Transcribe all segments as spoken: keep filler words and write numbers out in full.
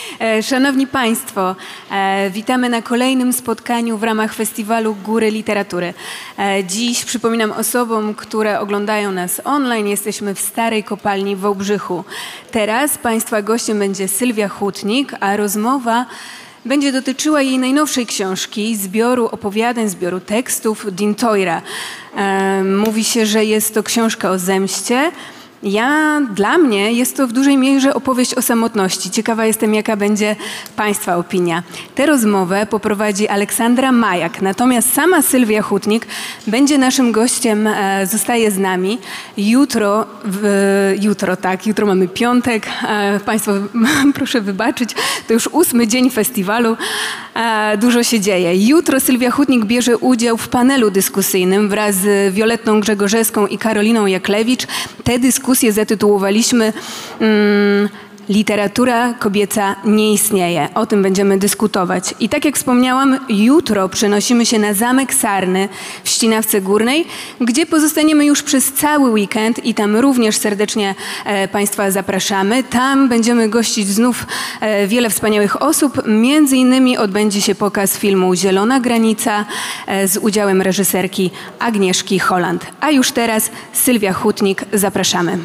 Szanowni Państwo, witamy na kolejnym spotkaniu w ramach Festiwalu Góry Literatury. Dziś przypominam osobom, które oglądają nas online, jesteśmy w Starej Kopalni w Wałbrzychu. Teraz Państwa gościem będzie Sylwia Hutnik, a rozmowa będzie dotyczyła jej najnowszej książki, zbioru opowiadań, zbioru tekstów Dintoira. Mówi się, że jest to książka o zemście. Ja, dla mnie jest to w dużej mierze opowieść o samotności. Ciekawa jestem, jaka będzie Państwa opinia. Tę rozmowę poprowadzi Aleksandra Majak, natomiast sama Sylwia Hutnik będzie naszym gościem, e, zostaje z nami. Jutro, w, jutro tak, jutro mamy piątek. E, Państwo, proszę wybaczyć, to już ósmy dzień festiwalu. E, dużo się dzieje. Jutro Sylwia Hutnik bierze udział w panelu dyskusyjnym wraz z Violettą Grzegorzewską i Karoliną Jaklewicz. Te dyskusje Dyskusję zatytułowaliśmy um, Literatura kobieca nie istnieje. O tym będziemy dyskutować. I tak jak wspomniałam, jutro przenosimy się na Zamek Sarny w Ścinawce Górnej, gdzie pozostaniemy już przez cały weekend i tam również serdecznie e, Państwa zapraszamy. Tam będziemy gościć znów e, wiele wspaniałych osób. Między innymi odbędzie się pokaz filmu Zielona Granica e, z udziałem reżyserki Agnieszki Holland. A już teraz Sylwia Hutnik, zapraszamy.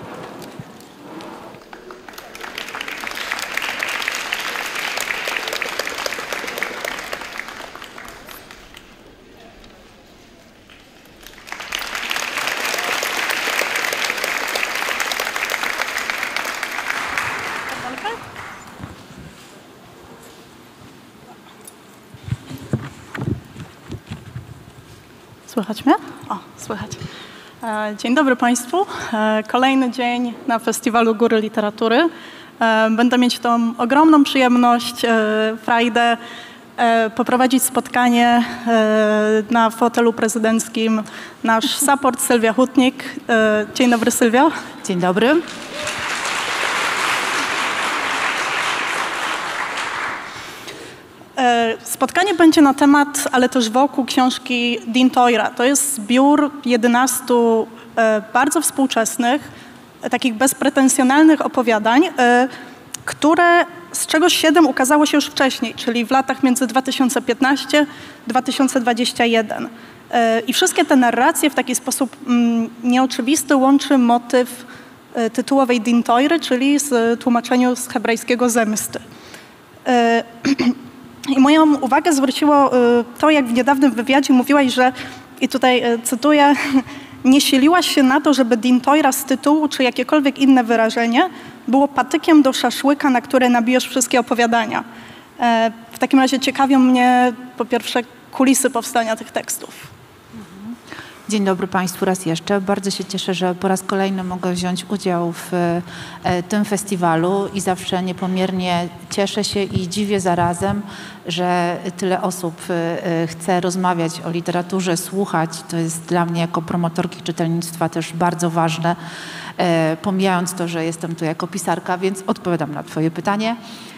Słychać mnie? O, słychać. Dzień dobry Państwu. Kolejny dzień na Festiwalu Góry Literatury. Będę mieć tą ogromną przyjemność, frajdę, poprowadzić spotkanie na fotelu prezydenckim. Nasz support Sylwia Hutnik. Dzień dobry, Sylwio. Dzień dobry. Spotkanie będzie na temat, ale też wokół książki Dintoira. To jest zbiór jedenastu e, bardzo współczesnych, e, takich bezpretensjonalnych opowiadań, e, które, z czego siedem ukazało się już wcześniej, czyli w latach między dwa tysiące piętnastym a dwa tysiące dwudziestym pierwszym. E, I wszystkie te narracje w taki sposób mm, nieoczywisty łączy motyw e, tytułowej Dintoiry, czyli z tłumaczeniu z hebrajskiego zemsty. E, I moją uwagę zwróciło to, jak w niedawnym wywiadzie mówiłaś, że, i tutaj cytuję, nie siliłaś się na to, żeby Dintoira z tytułu, czy jakiekolwiek inne wyrażenie, było patykiem do szaszłyka, na które nabijesz wszystkie opowiadania. W takim razie ciekawią mnie, po pierwsze, kulisy powstania tych tekstów. Dzień dobry Państwu raz jeszcze. Bardzo się cieszę, że po raz kolejny mogę wziąć udział w e, tym festiwalu i zawsze niepomiernie cieszę się i dziwię zarazem, że tyle osób e, chce rozmawiać o literaturze, słuchać. To jest dla mnie jako promotorki czytelnictwa też bardzo ważne, e, pomijając to, że jestem tu jako pisarka, więc odpowiadam na Twoje pytanie.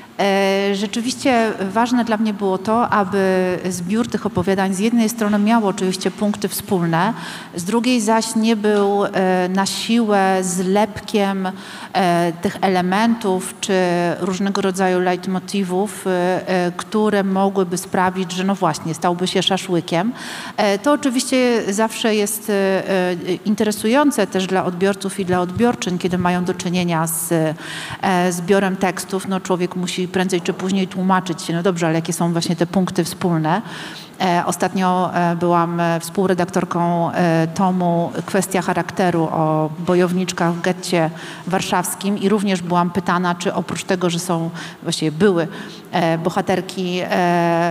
Rzeczywiście ważne dla mnie było to, aby zbiór tych opowiadań z jednej strony miał oczywiście punkty wspólne, z drugiej zaś nie był na siłę zlepkiem tych elementów czy różnego rodzaju leitmotywów, które mogłyby sprawić, że no właśnie stałby się szaszłykiem. To oczywiście zawsze jest interesujące też dla odbiorców i dla odbiorczyń, kiedy mają do czynienia z zbiorem tekstów. No człowiek musi prędzej czy później tłumaczyć się, no dobrze, ale jakie są właśnie te punkty wspólne. E, ostatnio e, byłam współredaktorką e, tomu Kwestia charakteru o bojowniczkach w getcie warszawskim i również byłam pytana, czy oprócz tego, że są, właściwie były e, bohaterki e,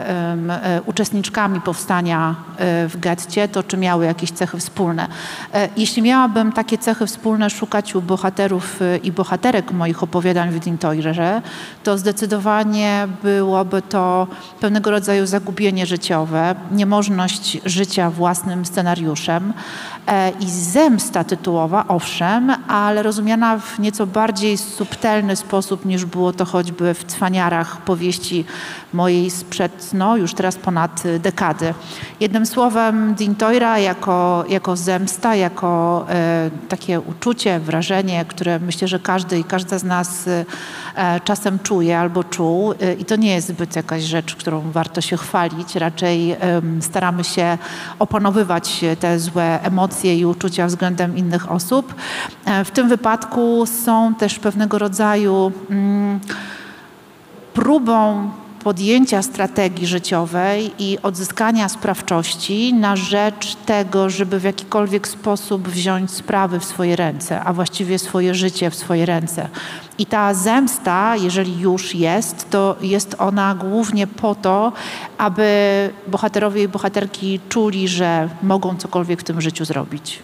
e, uczestniczkami powstania e, w getcie, to czy miały jakieś cechy wspólne. E, jeśli miałabym takie cechy wspólne szukać u bohaterów e, i bohaterek moich opowiadań w Dintoirze, to zdecydowanie byłoby to pewnego rodzaju zagubienie życiowe, życiowe, niemożność życia własnym scenariuszem i zemsta tytułowa, owszem, ale rozumiana w nieco bardziej subtelny sposób niż było to choćby w Cwaniarach powieści mojej sprzed, no już teraz ponad dekady. Jednym słowem Dintoira jako, jako zemsta, jako e, takie uczucie, wrażenie, które myślę, że każdy i każda z nas e, czasem czuje albo czuł e, i to nie jest zbyt jakaś rzecz, którą warto się chwalić, raczej e, staramy się opanowywać te złe emocje i uczucia względem innych osób. E, w tym wypadku są też pewnego rodzaju mm, próbą podjęcia strategii życiowej i odzyskania sprawczości na rzecz tego, żeby w jakikolwiek sposób wziąć sprawy w swoje ręce, a właściwie swoje życie w swoje ręce. I ta zemsta, jeżeli już jest, to jest ona głównie po to, aby bohaterowie i bohaterki czuli, że mogą cokolwiek w tym życiu zrobić.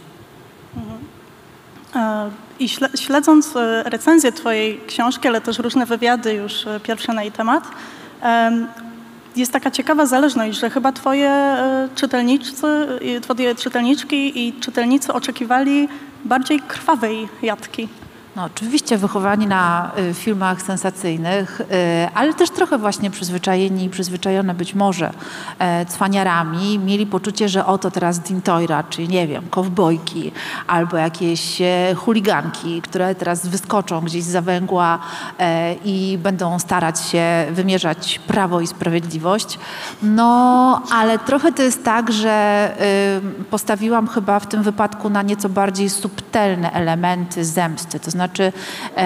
I śledząc recenzję twojej książki, ale też różne wywiady już pierwsze na jej temat, jest taka ciekawa zależność, że chyba twoje czytelniczcy, twoje czytelniczki i czytelnicy oczekiwali bardziej krwawej jatki. No, oczywiście wychowani na y, filmach sensacyjnych, y, ale też trochę właśnie przyzwyczajeni i przyzwyczajone być może e, cwaniarami, mieli poczucie, że oto teraz Dintoira, czyli nie wiem, kowbojki albo jakieś e, chuliganki, które teraz wyskoczą gdzieś z zawęgła e, i będą starać się wymierzać prawo i sprawiedliwość. No, ale trochę to jest tak, że y, postawiłam chyba w tym wypadku na nieco bardziej subtelne elementy zemsty, to znaczy Znaczy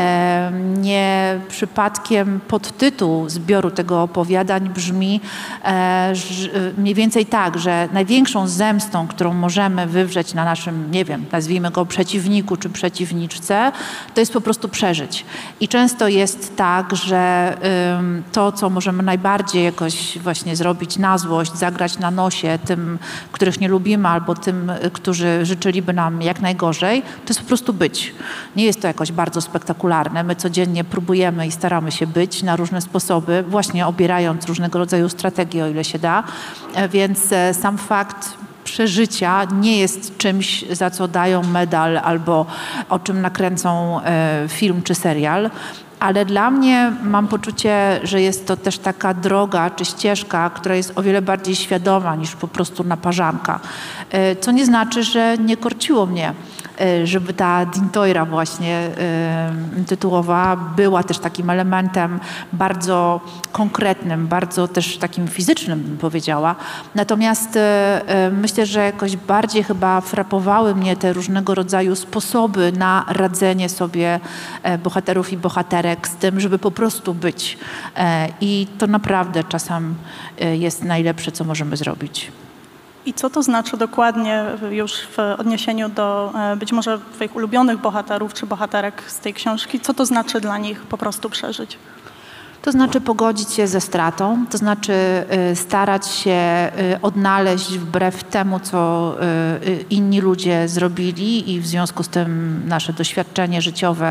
e, nie przypadkiem podtytuł zbioru tego opowiadań brzmi e, ż, mniej więcej tak, że największą zemstą, którą możemy wywrzeć na naszym, nie wiem, nazwijmy go przeciwniku czy przeciwniczce, to jest po prostu przeżyć. I często jest tak, że y, to, co możemy najbardziej jakoś właśnie zrobić na złość, zagrać na nosie tym, których nie lubimy, albo tym, którzy życzyliby nam jak najgorzej, to jest po prostu być. Nie jest to jakoś bardzo spektakularne. My codziennie próbujemy i staramy się być na różne sposoby, właśnie obierając różnego rodzaju strategie, o ile się da. Więc sam fakt przeżycia nie jest czymś, za co dają medal albo o czym nakręcą film czy serial. Ale dla mnie mam poczucie, że jest to też taka droga czy ścieżka, która jest o wiele bardziej świadoma niż po prostu naparzanka. Co nie znaczy, że nie korciło mnie, żeby ta Dintoira właśnie y, tytułowa była też takim elementem bardzo konkretnym, bardzo też takim fizycznym, bym powiedziała. Natomiast y, y, myślę, że jakoś bardziej chyba frapowały mnie te różnego rodzaju sposoby na radzenie sobie y, bohaterów i bohaterek z tym, żeby po prostu być. Y, I to naprawdę czasem y, jest najlepsze, co możemy zrobić. I co to znaczy dokładnie już w odniesieniu do być może twoich ulubionych bohaterów czy bohaterek z tej książki? Co to znaczy dla nich po prostu przeżyć? To znaczy pogodzić się ze stratą, to znaczy y, starać się y, odnaleźć wbrew temu, co y, inni ludzie zrobili i w związku z tym nasze doświadczenie życiowe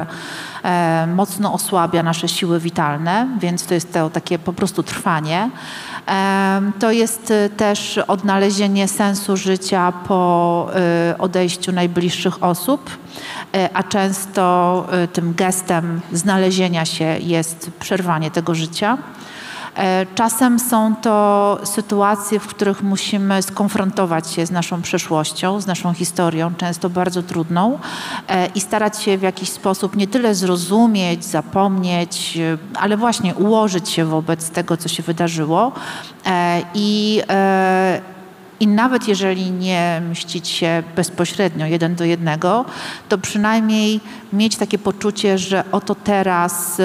y, mocno osłabia nasze siły witalne, więc to jest to takie po prostu trwanie. Y, to jest y, też odnalezienie sensu życia po y, odejściu najbliższych osób, y, a często y, tym gestem znalezienia się jest przerwanie tego życia. Czasem są to sytuacje, w których musimy skonfrontować się z naszą przeszłością, z naszą historią, często bardzo trudną i starać się w jakiś sposób nie tyle zrozumieć, zapomnieć, ale właśnie ułożyć się wobec tego, co się wydarzyło i I nawet jeżeli nie mścić się bezpośrednio, jeden do jednego, to przynajmniej mieć takie poczucie, że oto teraz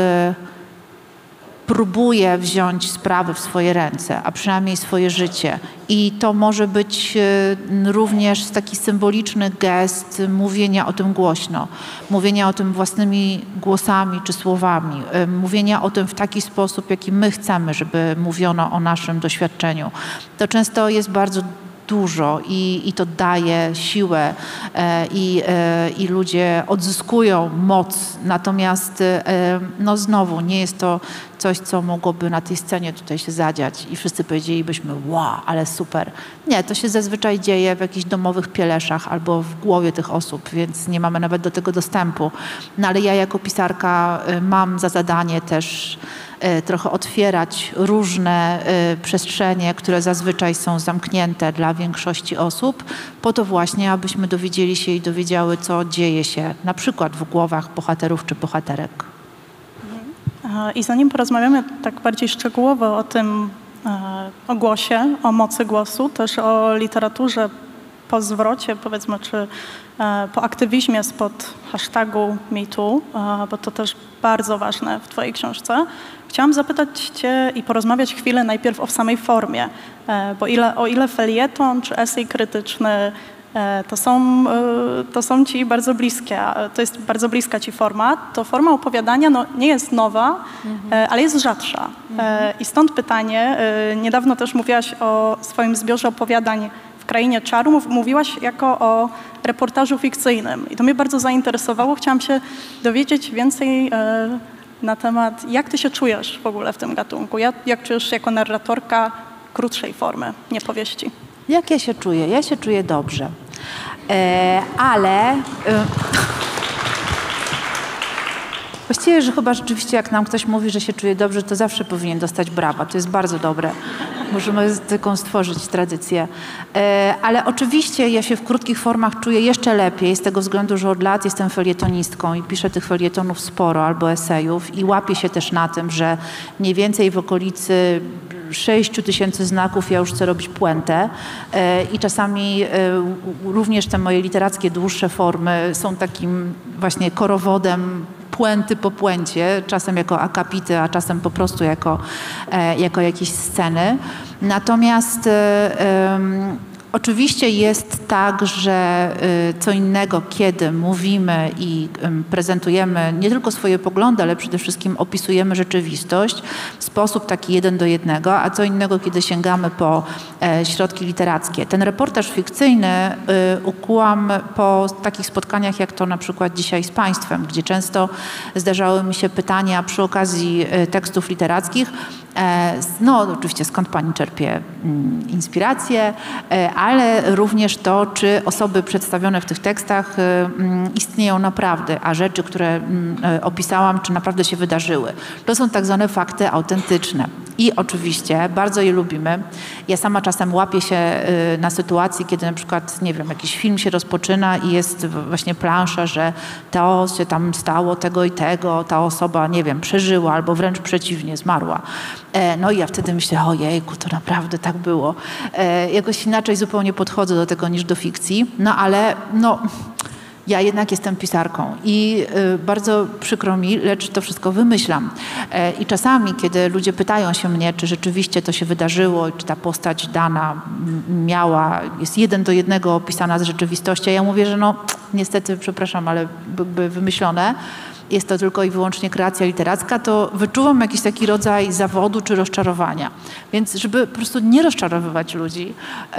próbuje wziąć sprawy w swoje ręce, a przynajmniej swoje życie. I to może być również taki symboliczny gest mówienia o tym głośno, mówienia o tym własnymi głosami czy słowami, mówienia o tym w taki sposób, jaki my chcemy, żeby mówiono o naszym doświadczeniu. To często jest bardzo dużo i, i to daje siłę e, i, e, i ludzie odzyskują moc. Natomiast e, no znowu nie jest to coś, co mogłoby na tej scenie tutaj się zadziać i wszyscy powiedzielibyśmy, wow, ale super. Nie, to się zazwyczaj dzieje w jakichś domowych pieleszach albo w głowie tych osób, więc nie mamy nawet do tego dostępu. No ale ja jako pisarka mam za zadanie też trochę otwierać różne przestrzenie, które zazwyczaj są zamknięte dla większości osób, po to właśnie, abyśmy dowiedzieli się i dowiedziały, co dzieje się na przykład w głowach bohaterów czy bohaterek. I zanim porozmawiamy tak bardziej szczegółowo o tym, o głosie, o mocy głosu, też o literaturze po zwrocie, powiedzmy, czy po aktywizmie spod hashtagu MeToo, bo to też bardzo ważne w twojej książce, chciałam zapytać cię i porozmawiać chwilę najpierw o samej formie, bo ile, o ile felieton czy esej krytyczny To są, to są ci bardzo bliskie, to jest bardzo bliska ci forma. To forma opowiadania no, nie jest nowa, mhm. ale jest rzadsza. Mhm. I stąd pytanie, niedawno też mówiłaś o swoim zbiorze opowiadań w Krainie Czaru, mówiłaś jako o reportażu fikcyjnym. I to mnie bardzo zainteresowało. Chciałam się dowiedzieć więcej na temat, jak ty się czujesz w ogóle w tym gatunku. Jak, jak czujesz się jako narratorka krótszej formy, nie powieści? Jak ja się czuję? Ja się czuję dobrze. E, ale e, właściwie, że chyba rzeczywiście jak nam ktoś mówi, że się czuje dobrze, to zawsze powinien dostać brawa. To jest bardzo dobre. Możemy taką stworzyć tradycję. E, ale oczywiście ja się w krótkich formach czuję jeszcze lepiej z tego względu, że od lat jestem felietonistką i piszę tych felietonów sporo albo esejów i łapię się też na tym, że mniej więcej w okolicy sześciu tysięcy znaków ja już chcę robić puentę e, i czasami e, również te moje literackie dłuższe formy są takim właśnie korowodem puenty po puencie, czasem jako akapity, a czasem po prostu jako, e, jako jakieś sceny. Natomiast e, e, oczywiście jest tak, że y, co innego, kiedy mówimy i y, prezentujemy nie tylko swoje poglądy, ale przede wszystkim opisujemy rzeczywistość w sposób taki jeden do jednego, a co innego, kiedy sięgamy po e, środki literackie. Ten reportaż fikcyjny y, ukułam po takich spotkaniach, jak to na przykład dzisiaj z Państwem, gdzie często zdarzały mi się pytania przy okazji y, tekstów literackich. E, no oczywiście skąd Pani czerpie mm, inspirację, e, ale również to, czy osoby przedstawione w tych tekstach y, y, istnieją naprawdę, a rzeczy, które y, opisałam, czy naprawdę się wydarzyły. To są tak zwane fakty autentyczne. I oczywiście bardzo je lubimy. Ja sama czasem łapię się y, na sytuacji, kiedy na przykład, nie wiem, jakiś film się rozpoczyna i jest właśnie plansza, że to się tam stało, tego i tego, ta osoba, nie wiem, przeżyła albo wręcz przeciwnie, zmarła. E, no i ja wtedy myślę, ojejku, to naprawdę tak było. E, jakoś inaczej zupełnie podchodzę do tego niż do fikcji, no ale no... Ja jednak jestem pisarką i y, bardzo przykro mi, lecz to wszystko wymyślam. E, I czasami, kiedy ludzie pytają się mnie, czy rzeczywiście to się wydarzyło, czy ta postać dana m, miała, jest jeden do jednego opisana z rzeczywistością, ja mówię, że no niestety, przepraszam, ale by, by wymyślone. Jest to tylko i wyłącznie kreacja literacka, to wyczuwam jakiś taki rodzaj zawodu czy rozczarowania. Więc żeby po prostu nie rozczarowywać ludzi,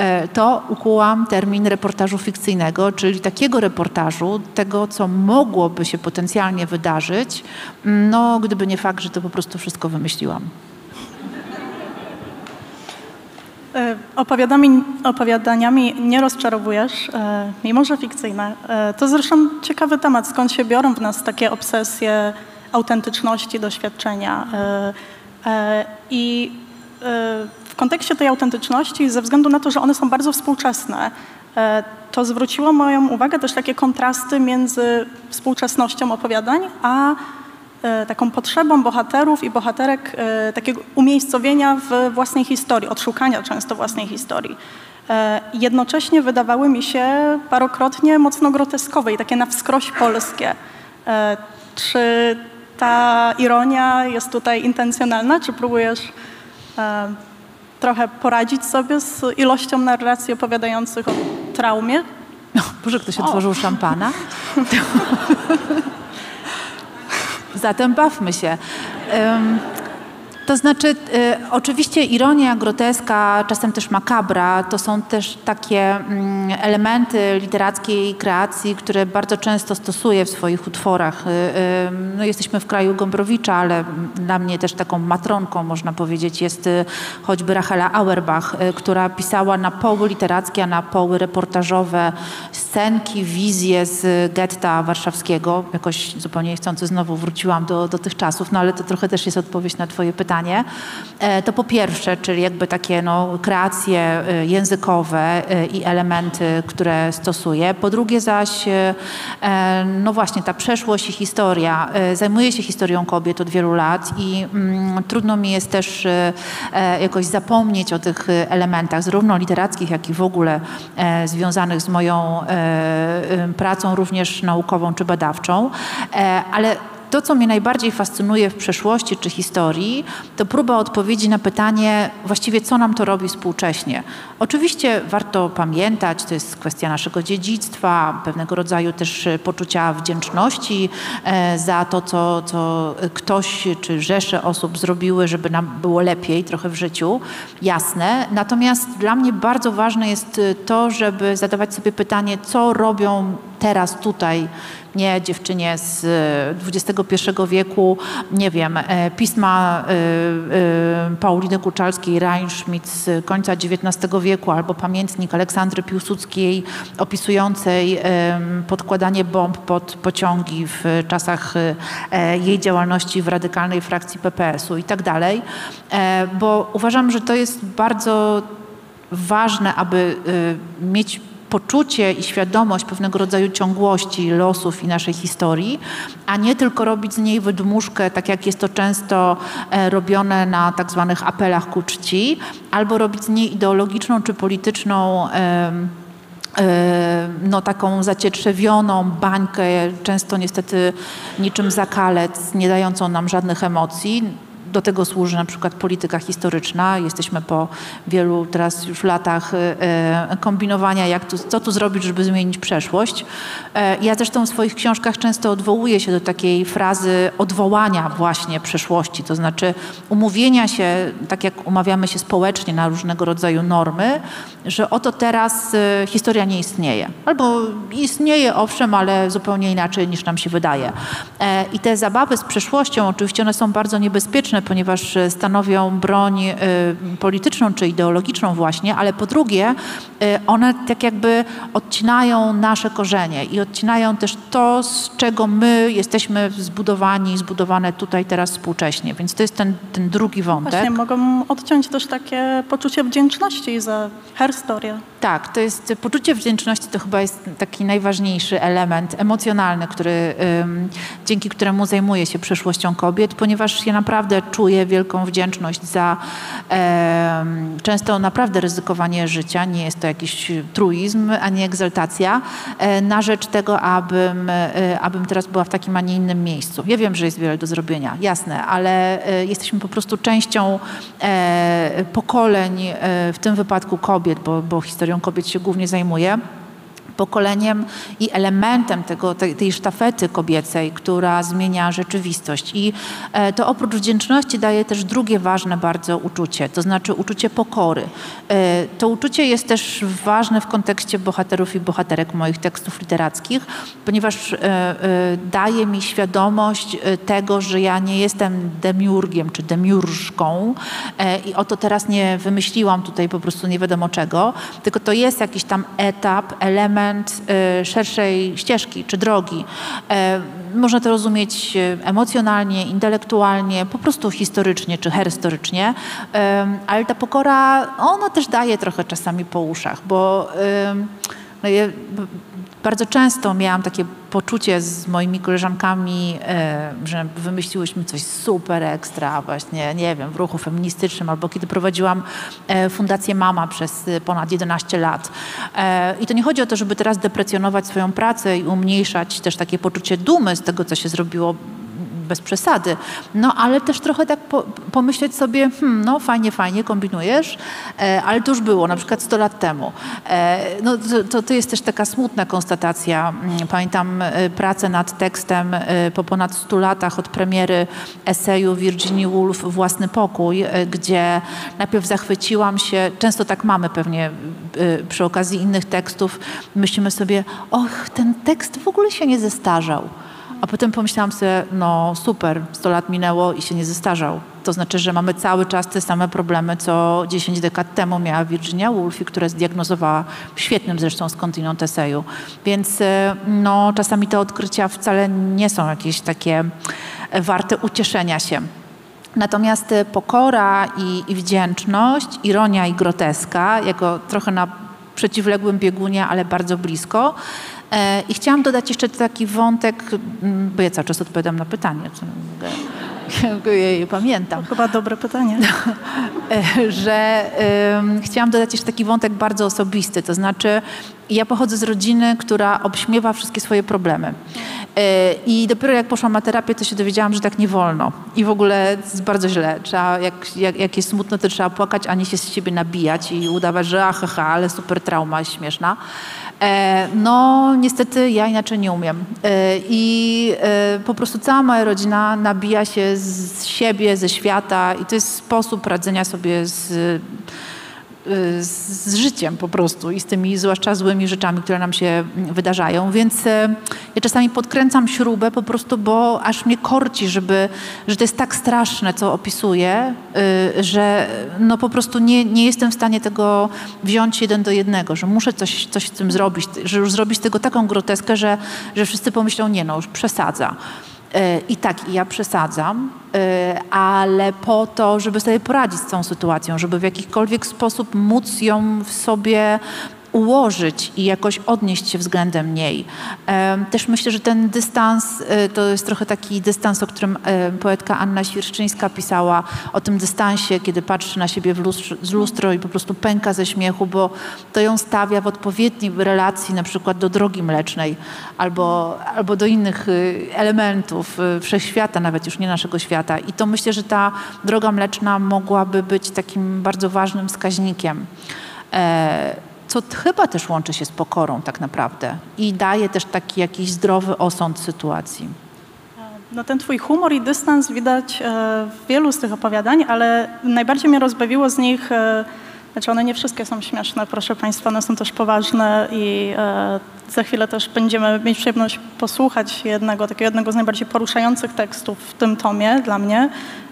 to ukułam termin reportażu fikcyjnego, czyli takiego reportażu, tego, co mogłoby się potencjalnie wydarzyć, no gdyby nie fakt, że to po prostu wszystko wymyśliłam. Opowiadami, opowiadaniami nie rozczarowujesz, mimo że fikcyjne. To zresztą ciekawy temat, skąd się biorą w nas takie obsesje autentyczności, doświadczenia. I w kontekście tej autentyczności, ze względu na to, że one są bardzo współczesne, to zwróciło moją uwagę też takie kontrasty między współczesnością opowiadań, a taką potrzebą bohaterów i bohaterek takiego umiejscowienia w własnej historii, odszukania często własnej historii. Jednocześnie wydawały mi się parokrotnie mocno groteskowe i takie na wskroś polskie. Czy ta ironia jest tutaj intencjonalna, czy próbujesz trochę poradzić sobie z ilością narracji opowiadających o traumie? No, Boże, ktoś otworzył szampana. Zatem bawmy się. Um, To znaczy, y, oczywiście ironia, groteska, czasem też makabra, to są też takie mm, elementy literackiej kreacji, które bardzo często stosuję w swoich utworach. Y, y, no, jesteśmy w kraju Gombrowicza, ale dla mnie też taką matronką, można powiedzieć, jest y, choćby Rachela Auerbach, y, która pisała na poły literackie, a na poły reportażowe scenki, wizje z getta warszawskiego. Jakoś zupełnie niechcący znowu wróciłam do, do tych czasów, no ale to trochę też jest odpowiedź na twoje pytanie. To po pierwsze, czyli jakby takie no, kreacje językowe i elementy, które stosuję. Po drugie zaś, no właśnie ta przeszłość i historia. Zajmuję się historią kobiet od wielu lat i mm, trudno mi jest też jakoś zapomnieć o tych elementach, zarówno literackich, jak i w ogóle związanych z moją pracą również naukową czy badawczą, ale to, co mnie najbardziej fascynuje w przeszłości czy historii, to próba odpowiedzi na pytanie właściwie, co nam to robi współcześnie. Oczywiście warto pamiętać, to jest kwestia naszego dziedzictwa, pewnego rodzaju też poczucia wdzięczności za to, co, co ktoś czy rzesze osób zrobiły, żeby nam było lepiej trochę w życiu, jasne. Natomiast dla mnie bardzo ważne jest to, żeby zadawać sobie pytanie, co robią teraz tutaj nie dziewczynie z dwudziestego pierwszego wieku, nie wiem, pisma Pauliny Kuczalskiej-Reinschmidt z końca dziewiętnastego wieku albo pamiętnik Aleksandry Piłsudskiej opisującej podkładanie bomb pod pociągi w czasach jej działalności w radykalnej frakcji P P S u i tak dalej, bo uważam, że to jest bardzo ważne, aby mieć poczucie i świadomość pewnego rodzaju ciągłości losów i naszej historii, a nie tylko robić z niej wydmuszkę, tak jak jest to często e, robione na tak zwanych apelach ku czci, albo robić z niej ideologiczną czy polityczną e, e, no, taką zacietrzewioną bańkę, często niestety niczym zakalec, nie dającą nam żadnych emocji. Do tego służy na przykład polityka historyczna. Jesteśmy po wielu teraz już latach e, kombinowania, jak tu, co tu zrobić, żeby zmienić przeszłość. E, ja zresztą w swoich książkach często odwołuję się do takiej frazy odwołania właśnie przeszłości, to znaczy umówienia się, tak jak umawiamy się społecznie na różnego rodzaju normy, że oto teraz e, historia nie istnieje. Albo istnieje, owszem, ale zupełnie inaczej niż nam się wydaje. E, I te zabawy z przeszłością, oczywiście one są bardzo niebezpieczne, ponieważ stanowią broń y, polityczną czy ideologiczną właśnie, ale po drugie y, one tak jakby odcinają nasze korzenie i odcinają też to, z czego my jesteśmy zbudowani, zbudowane tutaj teraz współcześnie. Więc to jest ten, ten drugi wątek. Właśnie mogą odciąć też takie poczucie wdzięczności za herstoria. Tak, to jest poczucie wdzięczności, to chyba jest taki najważniejszy element emocjonalny, który, ym, dzięki któremu zajmuję się przeszłością kobiet, ponieważ ja naprawdę czuję wielką wdzięczność za e, często naprawdę ryzykowanie życia. Nie jest to jakiś truizm, ani egzaltacja, e, na rzecz tego, abym, e, abym teraz była w takim, a nie innym miejscu. Ja wiem, że jest wiele do zrobienia, jasne, ale e, jesteśmy po prostu częścią e, pokoleń, e, w tym wypadku kobiet, bo, bo historią kobiet się głównie zajmuję. Pokoleniem i elementem tego, tej, tej sztafety kobiecej, która zmienia rzeczywistość. I e, to oprócz wdzięczności daje też drugie ważne bardzo uczucie, to znaczy uczucie pokory. E, to uczucie jest też ważne w kontekście bohaterów i bohaterek moich tekstów literackich, ponieważ e, e, daje mi świadomość tego, że ja nie jestem demiurgiem czy demiurżką e, i oto teraz nie wymyśliłam tutaj po prostu nie wiadomo czego, tylko to jest jakiś tam etap, element szerszej ścieżki czy drogi. Można to rozumieć emocjonalnie, intelektualnie, po prostu historycznie czy herystorycznie, ale ta pokora, ona też daje trochę czasami po uszach, bo no, ja bardzo często miałam takie poczucie z moimi koleżankami, że wymyśliłyśmy coś super ekstra właśnie, nie wiem, w ruchu feministycznym, albo kiedy prowadziłam Fundację Mama przez ponad jedenaście lat. I to nie chodzi o to, żeby teraz deprecjonować swoją pracę i umniejszać też takie poczucie dumy z tego, co się zrobiło bez przesady. No ale też trochę tak po, pomyśleć sobie, hmm, no fajnie, fajnie, kombinujesz, e, ale to już było, na przykład sto lat temu. E, no to, to, to jest też taka smutna konstatacja. Pamiętam e, pracę nad tekstem e, po ponad stu latach od premiery eseju Virginia Woolf Własny pokój, e, gdzie najpierw zachwyciłam się, często tak mamy pewnie e, przy okazji innych tekstów, myślimy sobie, och, ten tekst w ogóle się nie zestarzał. A potem pomyślałam sobie, no super, sto lat minęło i się nie zestarzał. To znaczy, że mamy cały czas te same problemy, co dziesięć dekad temu miała Virginia Woolf, które zdiagnozowała w świetnym zresztą skądinąd eseju. Więc no, czasami te odkrycia wcale nie są jakieś takie warte ucieszenia się. Natomiast pokora i, i wdzięczność, ironia i groteska, jako trochę na przeciwległym biegunie, ale bardzo blisko. I chciałam dodać jeszcze taki wątek, bo ja cały czas odpowiadam na pytanie, co mogę, ja je pamiętam. To chyba dobre pytanie. Że um, chciałam dodać jeszcze taki wątek bardzo osobisty, to znaczy ja pochodzę z rodziny, która obśmiewa wszystkie swoje problemy. I dopiero jak poszłam na terapię, to się dowiedziałam, że tak nie wolno. I w ogóle jest bardzo źle. Trzeba, jak, jak, jak jest smutno, to trzeba płakać, a nie się z siebie nabijać i udawać, że aha, aha, ale super trauma jest śmieszna. No niestety ja inaczej nie umiem. I po prostu cała moja rodzina nabija się z siebie, ze świata i to jest sposób radzenia sobie z z życiem po prostu i z tymi zwłaszcza złymi rzeczami, które nam się wydarzają. Więc ja czasami podkręcam śrubę po prostu, bo aż mnie korci, żeby, że to jest tak straszne, co opisuję, że no po prostu nie, nie jestem w stanie tego wziąć jeden do jednego, że muszę coś, coś z tym zrobić, że już zrobić z tego taką groteskę, że, że wszyscy pomyślą, nie no, już przesadza. I tak, i ja przesadzam, ale po to, żeby sobie poradzić z tą sytuacją, żeby w jakikolwiek sposób móc ją w sobie ułożyć i jakoś odnieść się względem niej. Też myślę, że ten dystans to jest trochę taki dystans, o którym poetka Anna Świerszczyńska pisała, o tym dystansie, kiedy patrzy na siebie w lustro, z lustro i po prostu pęka ze śmiechu, bo to ją stawia w odpowiedniej relacji na przykład do drogi mlecznej albo, albo do innych elementów wszechświata, nawet już nie naszego świata. I to myślę, że ta droga mleczna mogłaby być takim bardzo ważnym wskaźnikiem, co chyba też łączy się z pokorą tak naprawdę i daje też taki jakiś zdrowy osąd sytuacji. No ten twój humor i dystans widać w wielu z tych opowiadań, ale najbardziej mnie rozbawiło z nich, znaczy one nie wszystkie są śmieszne, proszę Państwa, one są też poważne i za chwilę też będziemy mieć przyjemność posłuchać jednego, takiego jednego z najbardziej poruszających tekstów w tym tomie dla mnie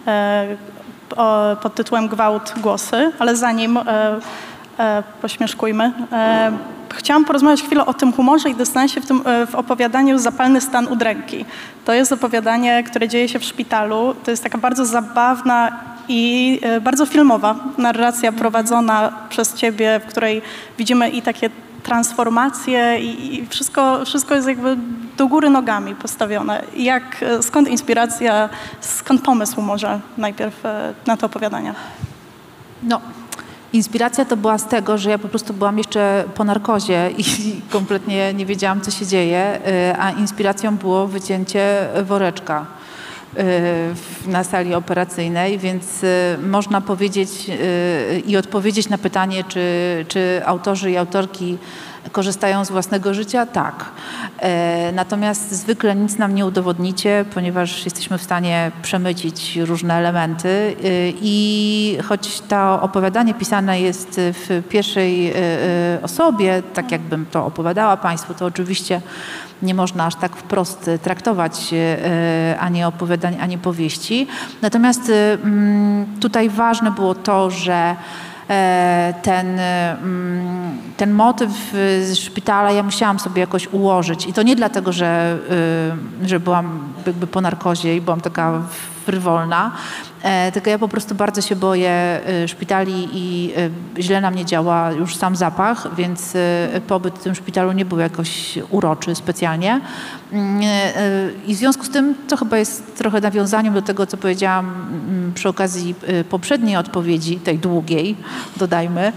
pod tytułem Gwałt głosy, ale zanim pośmieszkujmy. Chciałam porozmawiać chwilę o tym humorze i dystansie w, tym, w opowiadaniu Zapalny stan udręki. To jest opowiadanie, które dzieje się w szpitalu. To jest taka bardzo zabawna i bardzo filmowa narracja prowadzona przez ciebie, w której widzimy i takie transformacje i, i wszystko, wszystko jest jakby do góry nogami postawione. Jak, skąd inspiracja, skąd pomysł może najpierw na to opowiadanie? No. Inspiracja to była z tego, że ja po prostu byłam jeszcze po narkozie i kompletnie nie wiedziałam, co się dzieje, a inspiracją było wycięcie woreczka na sali operacyjnej, więc można powiedzieć i odpowiedzieć na pytanie, czy, czy autorzy i autorki korzystają z własnego życia? Tak. Natomiast zwykle nic nam nie udowodnicie, ponieważ jesteśmy w stanie przemycić różne elementy i choć to opowiadanie pisane jest w pierwszej osobie, tak jakbym to opowiadała Państwu, to oczywiście nie można aż tak wprost traktować ani opowiadań, ani powieści. Natomiast tutaj ważne było to, że ten, ten motyw z szpitala ja musiałam sobie jakoś ułożyć. I to nie dlatego, że, że byłam jakby po narkozie i byłam taka frywolna, tylko ja po prostu bardzo się boję szpitali i źle na mnie działa już sam zapach, więc pobyt w tym szpitalu nie był jakoś uroczy specjalnie. I w związku z tym to chyba jest trochę nawiązaniem do tego, co powiedziałam przy okazji poprzedniej odpowiedzi, tej długiej, dodajmy,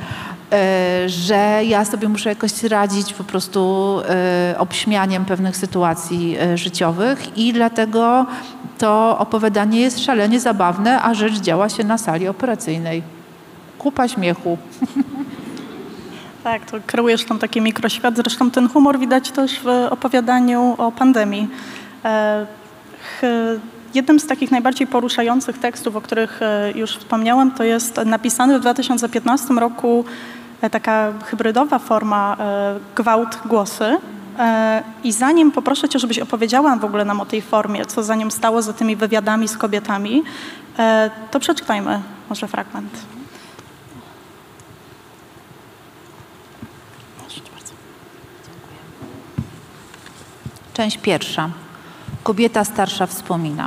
że ja sobie muszę jakoś radzić po prostu obśmianiem pewnych sytuacji życiowych i dlatego to opowiadanie jest szalenie zabawne, a rzecz działa się na sali operacyjnej. Kupa śmiechu. Tak, to kreujesz tam taki mikroświat. Zresztą ten humor widać też w opowiadaniu o pandemii. Jednym z takich najbardziej poruszających tekstów, o których już wspomniałam, to jest napisany w dwa tysiące piętnastym roku taka hybrydowa forma Gwałt głosy. I zanim poproszę Cię, żebyś opowiedziała w ogóle nam o tej formie, co za nią stało, za tymi wywiadami z kobietami, to przeczytajmy może fragment. Część pierwsza. Kobieta starsza wspomina.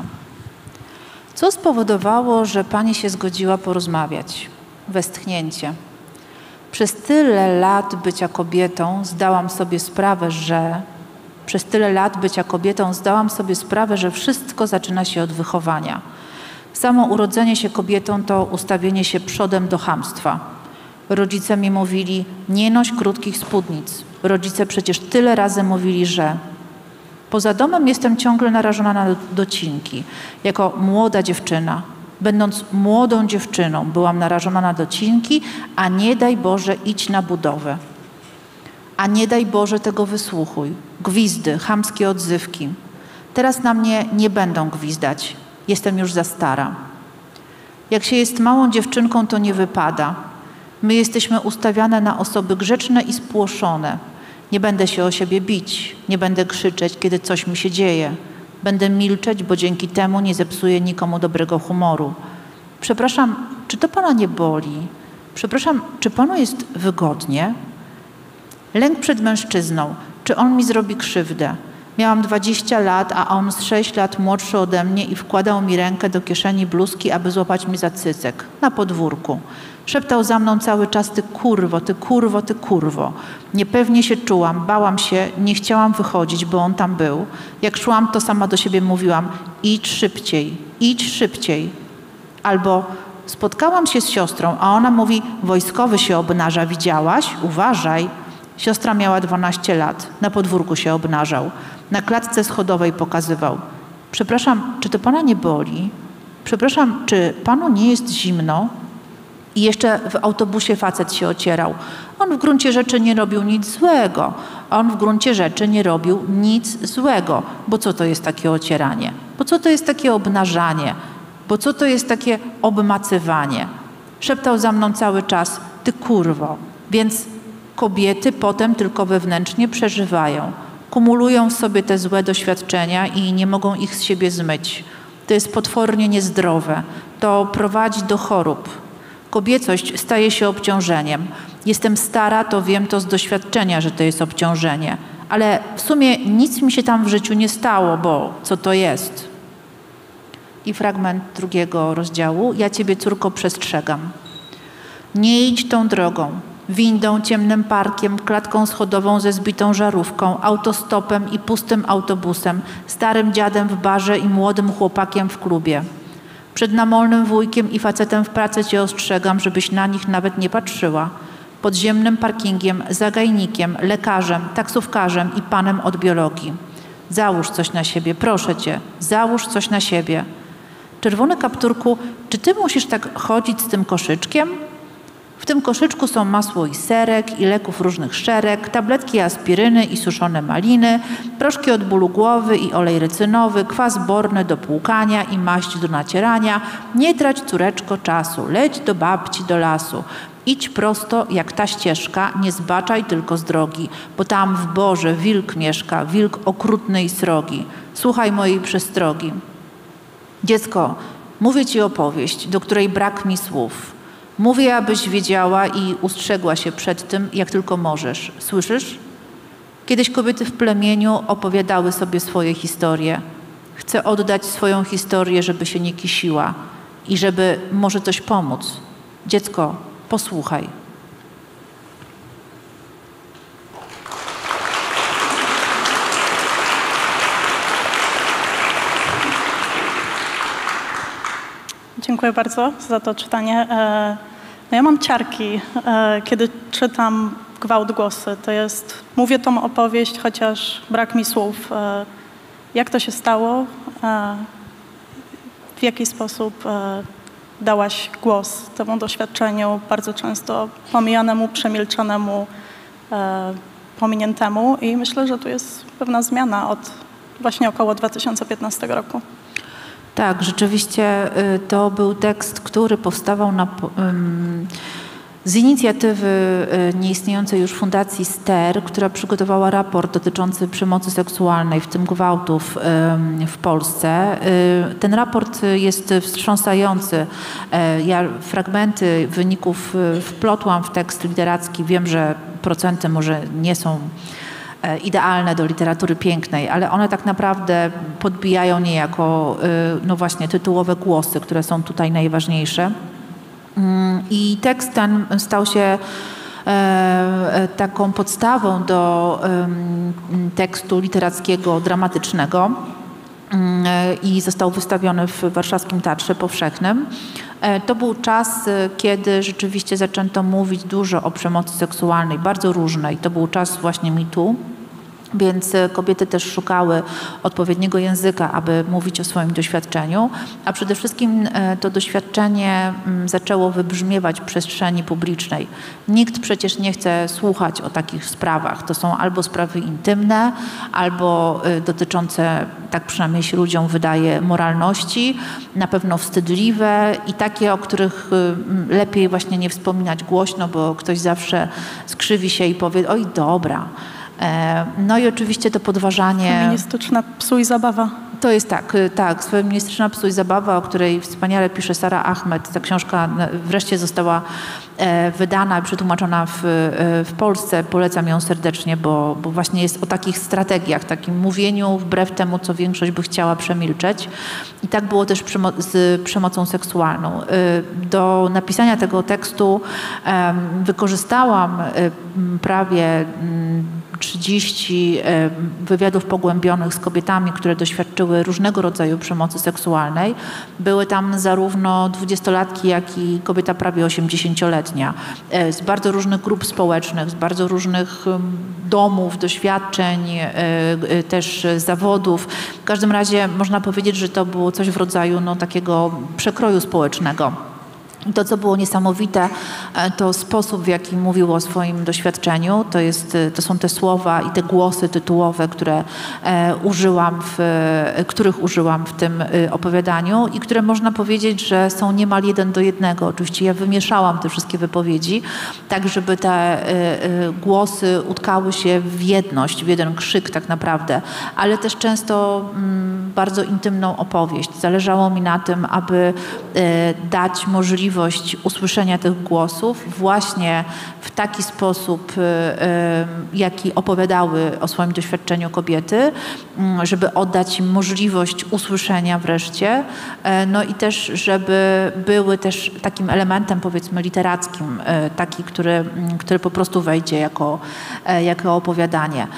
Co spowodowało, że pani się zgodziła porozmawiać? Westchnięcie. Przez tyle lat bycia kobietą zdałam sobie sprawę, że... Przez tyle lat bycia kobietą zdałam sobie sprawę, że wszystko zaczyna się od wychowania. Samo urodzenie się kobietą to ustawienie się przodem do chamstwa. Rodzice mi mówili, nie noś krótkich spódnic. Rodzice przecież tyle razy mówili, że... Poza domem jestem ciągle narażona na docinki. Jako młoda dziewczyna, będąc młodą dziewczyną, byłam narażona na docinki, a nie daj Boże idź na budowę. A nie daj Boże tego wysłuchuj. Gwizdy, chamskie odzywki. Teraz na mnie nie będą gwizdać. Jestem już za stara. Jak się jest małą dziewczynką, to nie wypada. My jesteśmy ustawiane na osoby grzeczne i spłoszone. Nie będę się o siebie bić, nie będę krzyczeć, kiedy coś mi się dzieje. Będę milczeć, bo dzięki temu nie zepsuję nikomu dobrego humoru. Przepraszam, czy to pana nie boli? Przepraszam, czy panu jest wygodnie? Lęk przed mężczyzną. Czy on mi zrobi krzywdę? Miałam dwadzieścia lat, a on z sześć lat młodszy ode mnie i wkładał mi rękę do kieszeni bluzki, aby złapać mi za cycek na podwórku. Szeptał za mną cały czas, ty kurwo, ty kurwo, ty kurwo. Niepewnie się czułam, bałam się, nie chciałam wychodzić, bo on tam był. Jak szłam, to sama do siebie mówiłam, idź szybciej, idź szybciej. Albo spotkałam się z siostrą, a ona mówi, wojskowy się obnaża, widziałaś? Uważaj. Siostra miała dwanaście lat, na podwórku się obnażał. Na klatce schodowej pokazywał. Przepraszam, czy to pana nie boli? Przepraszam, czy panu nie jest zimno? I jeszcze w autobusie facet się ocierał. On w gruncie rzeczy nie robił nic złego. On w gruncie rzeczy nie robił nic złego. Bo co to jest takie ocieranie? Bo co to jest takie obnażanie? Bo co to jest takie obmacywanie? Szeptał za mną cały czas, ty kurwo. Więc kobiety potem tylko wewnętrznie przeżywają. Kumulują w sobie te złe doświadczenia i nie mogą ich z siebie zmyć. To jest potwornie niezdrowe. To prowadzi do chorób. Kobiecość staje się obciążeniem. Jestem stara, to wiem to z doświadczenia, że to jest obciążenie. Ale w sumie nic mi się tam w życiu nie stało, bo co to jest? I fragment drugiego rozdziału. Ja ciebie, córko, przestrzegam. Nie idź tą drogą. Windą, ciemnym parkiem, klatką schodową ze zbitą żarówką, autostopem i pustym autobusem, starym dziadem w barze i młodym chłopakiem w klubie. Przed namolnym wujkiem i facetem w pracy cię ostrzegam, żebyś na nich nawet nie patrzyła. Podziemnym parkingiem, zagajnikiem, lekarzem, taksówkarzem i panem od biologii. Załóż coś na siebie, proszę cię, załóż coś na siebie. Czerwony kapturku, czy ty musisz tak chodzić z tym koszyczkiem? W tym koszyczku są masło i serek, i leków różnych szereg, tabletki aspiryny i suszone maliny, proszki od bólu głowy i olej rycynowy, kwas borny do płukania i maść do nacierania. Nie trać, córeczko, czasu, leć do babci do lasu. Idź prosto jak ta ścieżka, nie zbaczaj tylko z drogi, bo tam w Boże wilk mieszka, wilk okrutny i srogi. Słuchaj mojej przestrogi. Dziecko, mówię ci opowieść, do której brak mi słów. Mówię, abyś wiedziała i ustrzegła się przed tym, jak tylko możesz. Słyszysz? Kiedyś kobiety w plemieniu opowiadały sobie swoje historie. Chcę oddać swoją historię, żeby się nie kisiła i żeby może coś pomóc. Dziecko, posłuchaj. Dziękuję bardzo za to czytanie. No ja mam ciarki, e, kiedy czytam Gwałt Głosy. To jest, mówię tą opowieść, chociaż brak mi słów. E, jak to się stało? E, w jaki sposób e, dałaś głos temu doświadczeniu, bardzo często pomijanemu, przemilczanemu, e, pominiętemu i myślę, że tu jest pewna zmiana od właśnie około dwa tysiące piętnastego roku. Tak, rzeczywiście to był tekst, który powstawał na, z inicjatywy nieistniejącej już Fundacji Ster, która przygotowała raport dotyczący przemocy seksualnej, w tym gwałtów w Polsce. Ten raport jest wstrząsający. Ja fragmenty wyników wplotłam w tekst literacki. Wiem, że procenty może nie są idealne do literatury pięknej, ale one tak naprawdę podbijają niejako no właśnie tytułowe głosy, które są tutaj najważniejsze. I tekst ten stał się taką podstawą do tekstu literackiego, dramatycznego i został wystawiony w Warszawskim Teatrze Powszechnym. To był czas, kiedy rzeczywiście zaczęto mówić dużo o przemocy seksualnej, bardzo różnej. To był czas właśnie Me Too, więc kobiety też szukały odpowiedniego języka, aby mówić o swoim doświadczeniu, a przede wszystkim to doświadczenie zaczęło wybrzmiewać w przestrzeni publicznej. Nikt przecież nie chce słuchać o takich sprawach. To są albo sprawy intymne, albo dotyczące, tak przynajmniej się ludziom wydaje, moralności, na pewno wstydliwe i takie, o których lepiej właśnie nie wspominać głośno, bo ktoś zawsze skrzywi się i powie: oj, dobra. No i oczywiście to podważanie... Feministyczna psuj zabawa. To jest tak, tak. Feministyczna psuj zabawa, o której wspaniale pisze Sara Ahmed. Ta książka wreszcie została wydana i przetłumaczona w, w Polsce. Polecam ją serdecznie, bo, bo właśnie jest o takich strategiach, takim mówieniu wbrew temu, co większość by chciała przemilczeć. I tak było też z przemocą seksualną. Do napisania tego tekstu wykorzystałam prawie trzydzieści wywiadów pogłębionych z kobietami, które doświadczyły różnego rodzaju przemocy seksualnej. Były tam zarówno dwudziestolatki, jak i kobieta prawie osiemdziesięcioletnia. Z bardzo różnych grup społecznych, z bardzo różnych domów, doświadczeń, też zawodów. W każdym razie można powiedzieć, że to było coś w rodzaju no, takiego przekroju społecznego. I to, co było niesamowite, to sposób, w jaki mówił o swoim doświadczeniu. To, jest, to są te słowa i te głosy tytułowe, które e, użyłam w, których użyłam w tym opowiadaniu i które można powiedzieć, że są niemal jeden do jednego. Oczywiście ja wymieszałam te wszystkie wypowiedzi, tak żeby te e, e, głosy utkały się w jedność, w jeden krzyk tak naprawdę, ale też często m, bardzo intymną opowieść. Zależało mi na tym, aby e, dać możliwość usłyszenia tych głosów właśnie w taki sposób, jaki opowiadały o swoim doświadczeniu kobiety, żeby oddać im możliwość usłyszenia wreszcie, no i też, żeby były też takim elementem, powiedzmy, literackim, taki, który, który po prostu wejdzie jako, jako opowiadanie.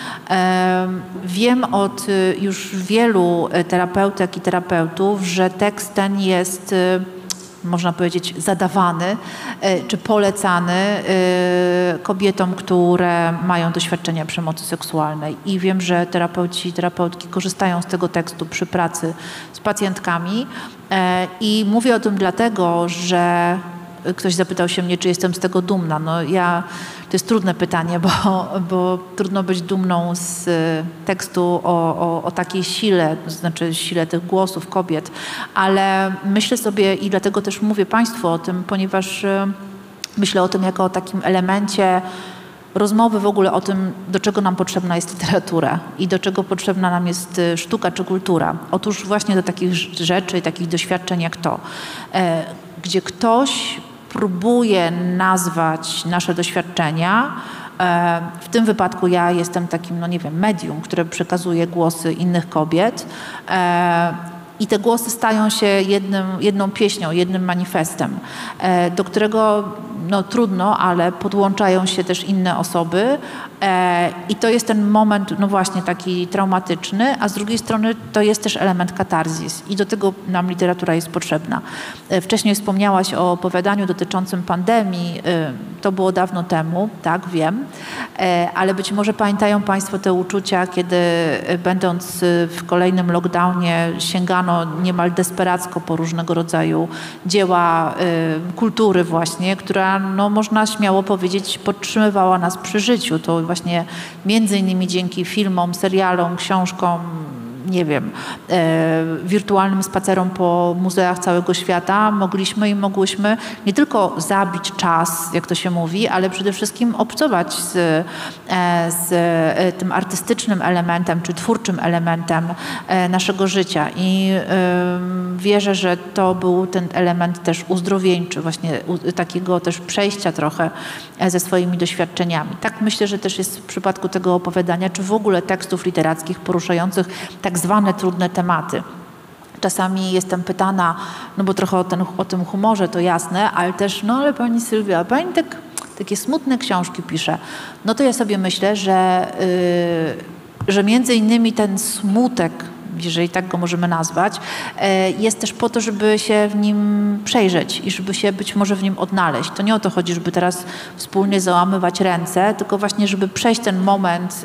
Wiem od już wielu terapeutek i terapeutów, że tekst ten jest, można powiedzieć, zadawany czy polecany kobietom, które mają doświadczenia przemocy seksualnej. I wiem, że terapeuci i terapeutki korzystają z tego tekstu przy pracy z pacjentkami. I mówię o tym dlatego, że ktoś zapytał się mnie, czy jestem z tego dumna. No ja, to jest trudne pytanie, bo, bo trudno być dumną z tekstu o, o, o takiej sile, to znaczy sile tych głosów kobiet, ale myślę sobie i dlatego też mówię Państwu o tym, ponieważ myślę o tym jako o takim elemencie rozmowy w ogóle o tym, do czego nam potrzebna jest literatura i do czego potrzebna nam jest sztuka czy kultura. Otóż właśnie do takich rzeczy i takich doświadczeń jak to, gdzie ktoś próbuje nazwać nasze doświadczenia. W tym wypadku ja jestem takim, no nie wiem, medium, które przekazuje głosy innych kobiet. I te głosy stają się jednym, jedną pieśnią, jednym manifestem, do którego no, trudno, ale podłączają się też inne osoby i to jest ten moment, no właśnie taki traumatyczny, a z drugiej strony to jest też element katarzis i do tego nam literatura jest potrzebna. Wcześniej wspomniałaś o opowiadaniu dotyczącym pandemii, to było dawno temu, tak, wiem, ale być może pamiętają Państwo te uczucia, kiedy będąc w kolejnym lockdownie sięgano niemal desperacko po różnego rodzaju dzieła kultury właśnie, która, no można śmiało powiedzieć, podtrzymywała nas przy życiu. To właśnie między innymi dzięki filmom, serialom, książkom, nie wiem, e, wirtualnym spacerom po muzeach całego świata mogliśmy i mogłyśmy nie tylko zabić czas, jak to się mówi, ale przede wszystkim obcować z, e, z e, tym artystycznym elementem czy twórczym elementem e, naszego życia. I e, wierzę, że to był ten element też uzdrowieńczy, właśnie u, takiego też przejścia trochę ze swoimi doświadczeniami. Tak myślę, że też jest w przypadku tego opowiadania, czy w ogóle tekstów literackich poruszających tak zwane trudne tematy. Czasami jestem pytana, no bo trochę o, ten, o tym humorze to jasne, ale też, no ale pani Sylwia, pani tak, takie smutne książki pisze. No to ja sobie myślę, że, yy, że między innymi ten smutek, jeżeli tak go możemy nazwać, jest też po to, żeby się w nim przejrzeć i żeby się być może w nim odnaleźć. To nie o to chodzi, żeby teraz wspólnie załamywać ręce, tylko właśnie, żeby przejść ten moment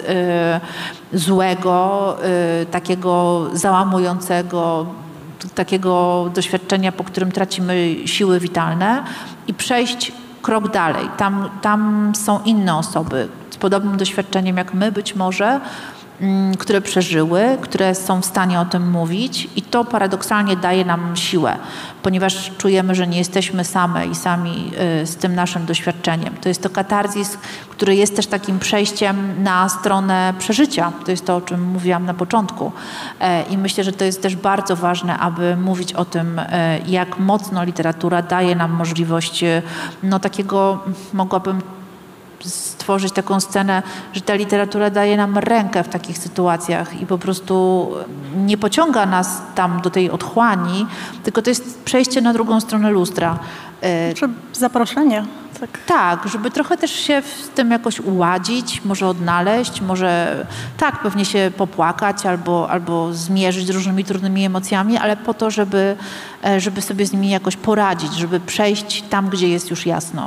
y, złego, y, takiego załamującego, takiego doświadczenia, po którym tracimy siły witalne i przejść krok dalej. Tam, tam są inne osoby z podobnym doświadczeniem jak my być może, które przeżyły, które są w stanie o tym mówić i to paradoksalnie daje nam siłę, ponieważ czujemy, że nie jesteśmy same i sami z tym naszym doświadczeniem. To jest to katarzis, który jest też takim przejściem na stronę przeżycia. To jest to, o czym mówiłam na początku. I myślę, że to jest też bardzo ważne, aby mówić o tym, jak mocno literatura daje nam możliwość no takiego, mogłabym stworzyć taką scenę, że ta literatura daje nam rękę w takich sytuacjach i po prostu nie pociąga nas tam do tej otchłani, tylko to jest przejście na drugą stronę lustra. Czy zaproszenie. Tak. tak, żeby trochę też się w tym jakoś uładzić, może odnaleźć, może tak, pewnie się popłakać albo, albo zmierzyć z różnymi trudnymi emocjami, ale po to, żeby, żeby sobie z nimi jakoś poradzić, żeby przejść tam, gdzie jest już jasno.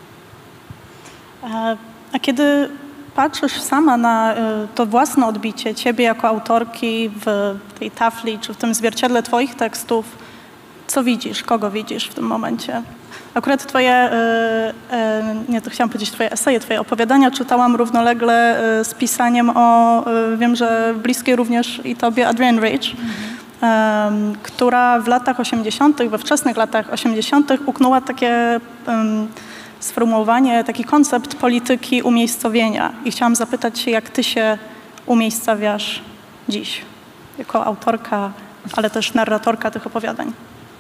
A kiedy patrzysz sama na to własne odbicie ciebie jako autorki w tej tafli, czy w tym zwierciadle twoich tekstów, co widzisz? Kogo widzisz w tym momencie? Akurat twoje, nie to chciałam powiedzieć twoje eseje, twoje opowiadania czytałam równolegle z pisaniem o, wiem, że bliskiej również i tobie Adrienne Rich, mhm. która w latach osiemdziesiątych, we wczesnych latach osiemdziesiątych uknęła takie sformułowanie, taki koncept polityki umiejscowienia. I chciałam zapytać się, jak ty się umiejscawiasz dziś, jako autorka, ale też narratorka tych opowiadań?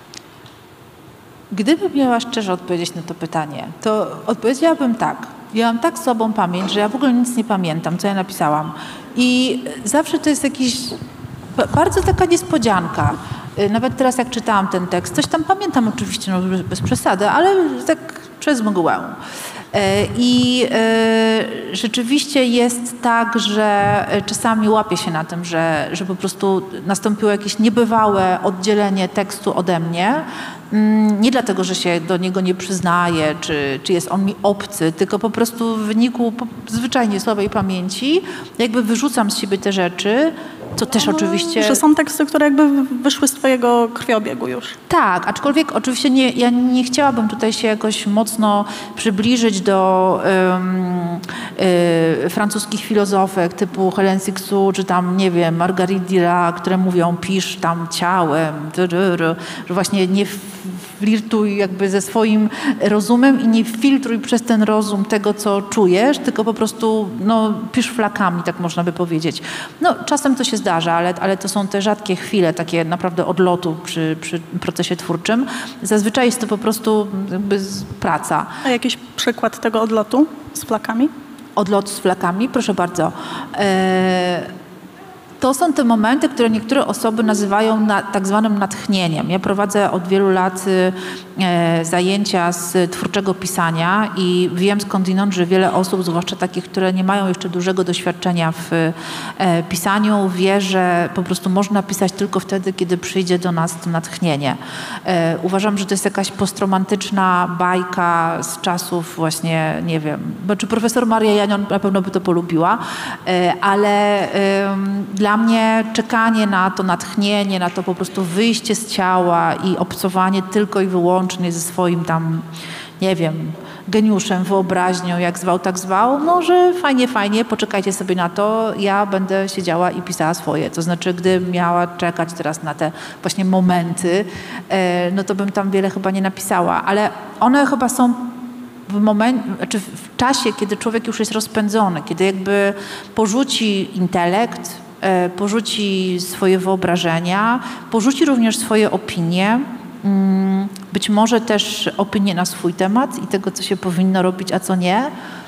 Gdybym miała szczerze odpowiedzieć na to pytanie, to odpowiedziałabym tak. Ja mam tak słabą pamięć, że ja w ogóle nic nie pamiętam, co ja napisałam. I zawsze to jest jakiś, bardzo taka niespodzianka. Nawet teraz jak czytałam ten tekst, coś tam pamiętam oczywiście, no bez przesady, ale tak przez mgłę. I rzeczywiście jest tak, że czasami łapię się na tym, że, że po prostu nastąpiło jakieś niebywałe oddzielenie tekstu ode mnie. Nie dlatego, że się do niego nie przyznaję, czy, czy jest on mi obcy, tylko po prostu w wyniku zwyczajnie słabej pamięci jakby wyrzucam z siebie te rzeczy, co też no, oczywiście... Że są teksty, które jakby wyszły z twojego krwiobiegu już. Tak, aczkolwiek oczywiście nie, ja nie chciałabym tutaj się jakoś mocno przybliżyć do um, y, francuskich filozofek typu Hélène Cixous, czy tam, nie wiem, Marguerite Duras, które mówią pisz tam ciałem, że właśnie nie flirtuj jakby ze swoim rozumem i nie filtruj przez ten rozum tego, co czujesz, tylko po prostu no, pisz flakami, tak można by powiedzieć. No, czasem to się zdarza, ale, ale to są te rzadkie chwile, takie naprawdę odlotu przy, przy procesie twórczym. Zazwyczaj jest to po prostu jakby praca. A jakiś przykład tego odlotu z flakami? Odlot z flakami? Proszę bardzo. E to są te momenty, które niektóre osoby nazywają na, tak zwanym natchnieniem. Ja prowadzę od wielu lat e, zajęcia z twórczego pisania i wiem skądinąd, że wiele osób, zwłaszcza takich, które nie mają jeszcze dużego doświadczenia w e, pisaniu, wie, że po prostu można pisać tylko wtedy, kiedy przyjdzie do nas to natchnienie. E, uważam, że to jest jakaś postromantyczna bajka z czasów właśnie, nie wiem, bo czy profesor Maria Janion na pewno by to polubiła, e, ale e, dla mnie czekanie na to natchnienie, na to po prostu wyjście z ciała i obcowanie tylko i wyłącznie ze swoim tam, nie wiem, geniuszem, wyobraźnią, jak zwał, tak zwał, no, że fajnie, fajnie, poczekajcie sobie na to, ja będę siedziała i pisała swoje. To znaczy, gdybym miała czekać teraz na te właśnie momenty, no to bym tam wiele chyba nie napisała, ale one chyba są w momencie, znaczy w czasie, kiedy człowiek już jest rozpędzony, kiedy jakby porzuci intelekt, porzuci swoje wyobrażenia, porzuci również swoje opinie, być może też opinie na swój temat i tego, co się powinno robić, a co nie,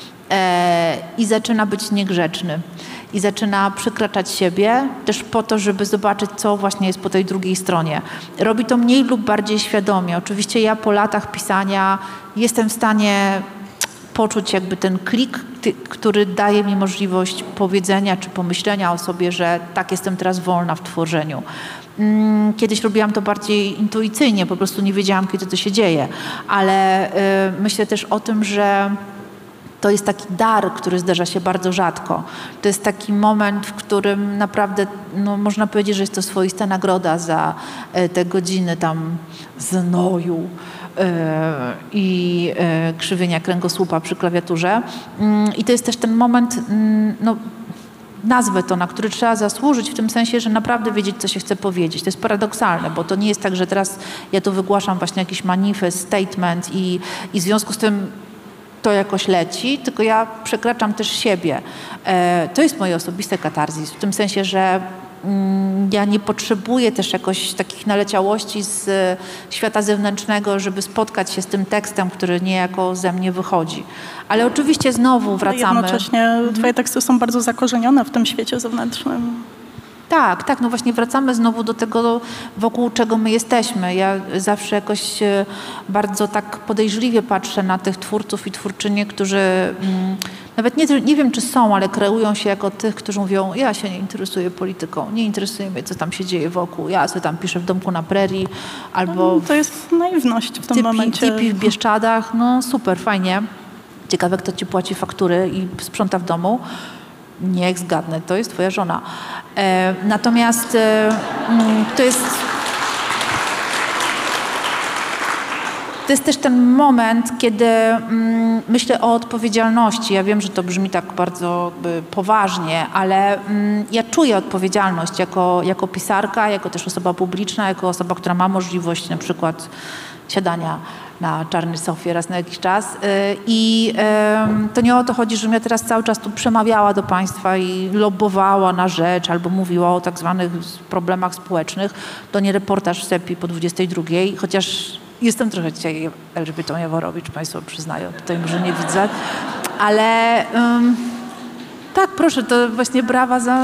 i zaczyna być niegrzeczny. I zaczyna przekraczać siebie też po to, żeby zobaczyć, co właśnie jest po tej drugiej stronie. Robi to mniej lub bardziej świadomie. Oczywiście ja po latach pisania jestem w stanie poczuć jakby ten klik, który daje mi możliwość powiedzenia czy pomyślenia o sobie, że tak, jestem teraz wolna w tworzeniu. Kiedyś robiłam to bardziej intuicyjnie, po prostu nie wiedziałam, kiedy to się dzieje, ale y, myślę też o tym, że to jest taki dar, który zdarza się bardzo rzadko. To jest taki moment, w którym naprawdę, no, można powiedzieć, że jest to swoista nagroda za y, te godziny tam znoju y, i y, krzywienia kręgosłupa przy klawiaturze. Y, I to jest też ten moment, y, no, nazwę to, na który trzeba zasłużyć, w tym sensie, że naprawdę wiedzieć, co się chce powiedzieć. To jest paradoksalne, bo to nie jest tak, że teraz ja tu wygłaszam właśnie jakiś manifest, statement i, i w związku z tym to jakoś leci, tylko ja przekraczam też siebie. E, to jest moje osobiste katarzis, w tym sensie, że mm, ja nie potrzebuję też jakoś takich naleciałości z e, świata zewnętrznego, żeby spotkać się z tym tekstem, który niejako ze mnie wychodzi. Ale oczywiście znowu wracamy. Jednocześnie twoje teksty są bardzo zakorzenione w tym świecie zewnętrznym. Tak, tak, no właśnie wracamy znowu do tego, wokół czego my jesteśmy. Ja zawsze jakoś bardzo tak podejrzliwie patrzę na tych twórców i twórczynie, którzy mm, nawet nie, nie wiem, czy są, ale kreują się jako tych, którzy mówią, ja się nie interesuję polityką, nie interesuje mnie, co tam się dzieje wokół, ja sobie tam piszę w domku na prerii, albo... No, to jest naiwność w tym typi, momencie. Typi w Bieszczadach, no super, fajnie. Ciekawe, kto ci płaci faktury i sprząta w domu. Niech zgadnę, to jest twoja żona. E, natomiast e, to jest... To jest też ten moment, kiedy mm, myślę o odpowiedzialności. Ja wiem, że to brzmi tak bardzo y, poważnie, ale mm, ja czuję odpowiedzialność jako, jako pisarka, jako też osoba publiczna, jako osoba, która ma możliwość na przykład siadania na czarnej sofie raz na jakiś czas. I to nie o to chodzi, żebym ja teraz cały czas tu przemawiała do państwa i lobbowała na rzecz albo mówiła o tak zwanych problemach społecznych. To nie reportaż w Sepi po dwudziestej drugiej, chociaż jestem trochę dzisiaj Elżbietą Jaworowicz, państwo przyznają, tutaj może nie widzę, ale um, tak, proszę, to właśnie brawa za,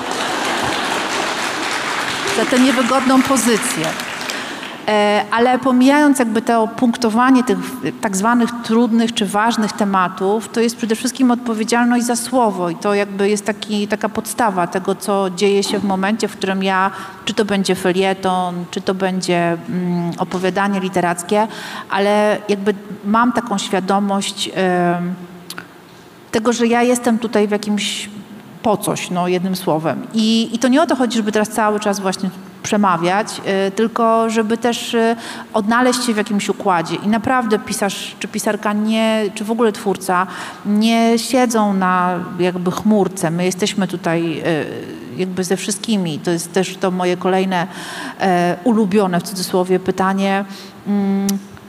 za tę niewygodną pozycję. Ale pomijając jakby to punktowanie tych tak zwanych trudnych czy ważnych tematów, to jest przede wszystkim odpowiedzialność za słowo i to jakby jest taki, taka podstawa tego, co dzieje się w momencie, w którym ja, czy to będzie felieton, czy to będzie mm, opowiadanie literackie, ale jakby mam taką świadomość y, tego, że ja jestem tutaj w jakimś po coś, no jednym słowem. I, i to nie o to chodzi, żeby teraz cały czas właśnie przemawiać, y, tylko żeby też y, odnaleźć się w jakimś układzie. I naprawdę pisarz czy pisarka, nie, czy w ogóle twórca nie siedzą na jakby chmurce. My jesteśmy tutaj y, jakby ze wszystkimi. To jest też to moje kolejne y, ulubione w cudzysłowie pytanie. Y,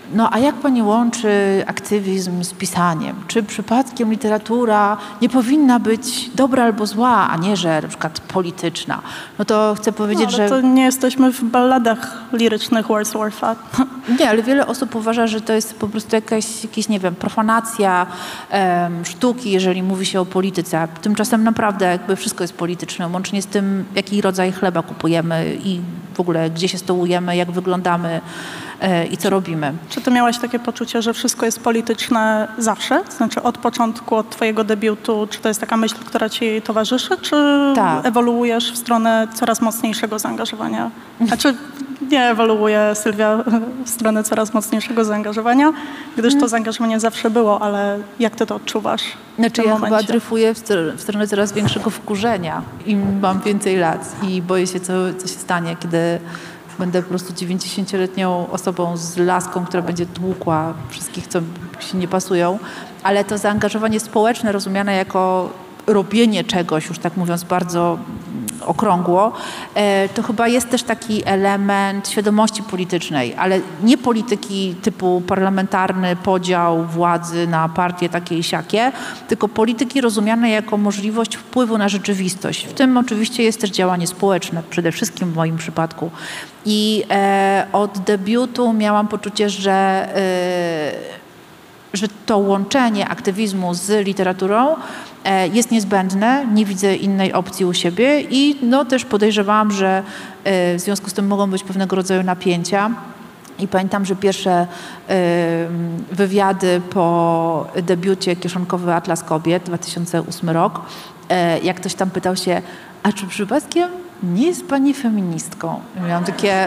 no a jak pani łączy aktywizm z pisaniem? Czy przypadkiem literatura nie powinna być dobra albo zła, a nie, że na przykład polityczna? No to chcę powiedzieć, no, ale że... to nie jesteśmy w balladach lirycznych Wordswortha. Nie, ale wiele osób uważa, że to jest po prostu jakaś, jakaś nie wiem, profanacja um, sztuki, jeżeli mówi się o polityce. Tymczasem naprawdę jakby wszystko jest polityczne, łącznie z tym, jaki rodzaj chleba kupujemy i w ogóle gdzie się stołujemy, jak wyglądamy e, i co robimy. Czy ty miałaś takie poczucie, że wszystko jest polityczne zawsze? Znaczy od początku, od twojego debiutu, czy to jest taka myśl, która ci towarzyszy, czy tak. ewoluujesz w stronę coraz mocniejszego zaangażowania? Znaczy nie ewoluuje Sylwia w stronę coraz mocniejszego zaangażowania, gdyż to zaangażowanie zawsze było, ale jak ty to odczuwasz? Znaczy ja momencie? chyba dryfuję w, str- w stronę coraz większego wkurzenia. Im mam więcej lat i boję się, co, co się stanie, kiedy będę po prostu dziewięćdziesięcioletnią osobą z laską, która będzie tłukła wszystkich, co się nie pasują. Ale to zaangażowanie społeczne rozumiane jako robienie czegoś, już tak mówiąc bardzo okrągło, to chyba jest też taki element świadomości politycznej, ale nie polityki typu parlamentarny podział władzy na partie takie i siakie, tylko polityki rozumiane jako możliwość wpływu na rzeczywistość. W tym oczywiście jest też działanie społeczne, przede wszystkim w moim przypadku. I e, od debiutu miałam poczucie, że e, że to łączenie aktywizmu z literaturą jest niezbędne, nie widzę innej opcji u siebie i no też podejrzewałam, że w związku z tym mogą być pewnego rodzaju napięcia. I pamiętam, że pierwsze wywiady po debiucie Kieszonkowy Atlas Kobiet, dwa tysiące ósmy rok, jak ktoś tam pytał się, a czy przypadkiem nie jest pani feministką? I miałam takie...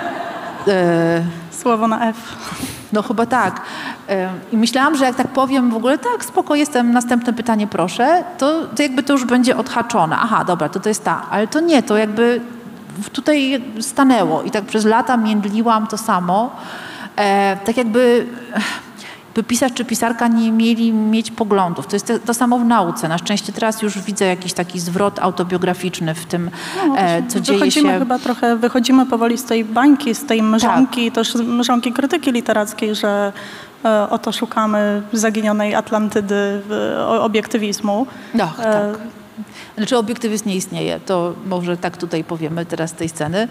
Słowo na F. No chyba tak. I myślałam, że jak tak powiem w ogóle tak, spoko, jestem, następne pytanie proszę, to, to jakby to już będzie odhaczone. Aha, dobra, to to jest ta. Ale to nie, to jakby tutaj stanęło i tak przez lata międliłam to samo. E, tak jakby... by pisarz czy pisarka nie mieli mieć poglądów. To jest to, to samo w nauce. Na szczęście teraz już widzę jakiś taki zwrot autobiograficzny w tym, no, e, co dzieje wychodzimy się... chyba trochę, wychodzimy powoli z tej bańki, z tej mrzonki, tak. też mrzonki krytyki literackiej, że e, oto szukamy zaginionej Atlantydy e, obiektywizmu. No, tak. E, Znaczy obiektywizm nie istnieje, to może tak tutaj powiemy teraz z tej sceny.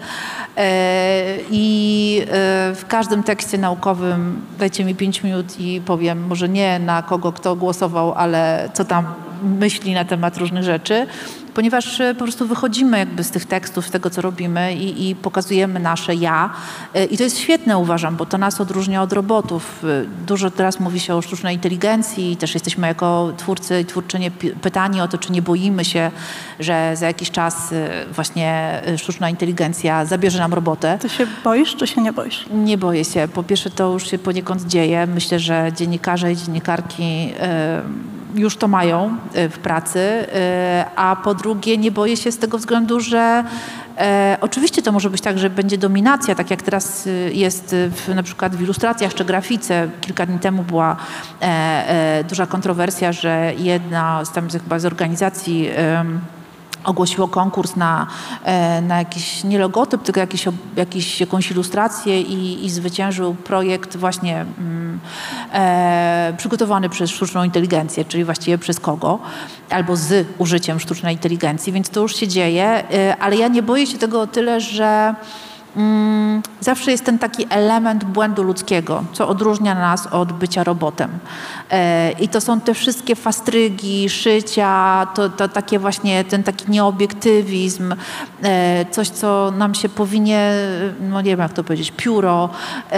E, I e, w każdym tekście naukowym dajcie mi pięć minut i powiem, może nie na kogo kto głosował, ale co tam myśli na temat różnych rzeczy, ponieważ po prostu wychodzimy jakby z tych tekstów, z tego, co robimy i, i pokazujemy nasze ja. I to jest świetne, uważam, bo to nas odróżnia od robotów. Dużo teraz mówi się o sztucznej inteligencji, też jesteśmy jako twórcy i twórczynie pytani o to, czy nie boimy się, że za jakiś czas właśnie sztuczna inteligencja zabierze nam robotę. Ty się boisz, czy się nie boisz? Nie boję się. Po pierwsze, to już się poniekąd dzieje. Myślę, że dziennikarze i dziennikarki yy, już to mają w pracy, a po drugie nie boję się z tego względu, że e, oczywiście to może być tak, że będzie dominacja, tak jak teraz jest w, na przykład w ilustracjach czy grafice. Kilka dni temu była e, e, duża kontrowersja, że jedna z, tam chyba z organizacji e, ogłosiło konkurs na, na jakiś nie logotyp, tylko jakiś, jakiś, jakąś ilustrację i, i zwyciężył projekt właśnie mm, e, przygotowany przez sztuczną inteligencję, czyli właściwie przez kogo, albo z użyciem sztucznej inteligencji, więc to już się dzieje, e, ale ja nie boję się tego o tyle, że Mm, zawsze jest ten taki element błędu ludzkiego, co odróżnia nas od bycia robotem. E, I to są te wszystkie fastrygi, szycia, to, to takie właśnie ten taki nieobiektywizm, e, coś, co nam się powinie, no nie wiem jak to powiedzieć, pióro. E,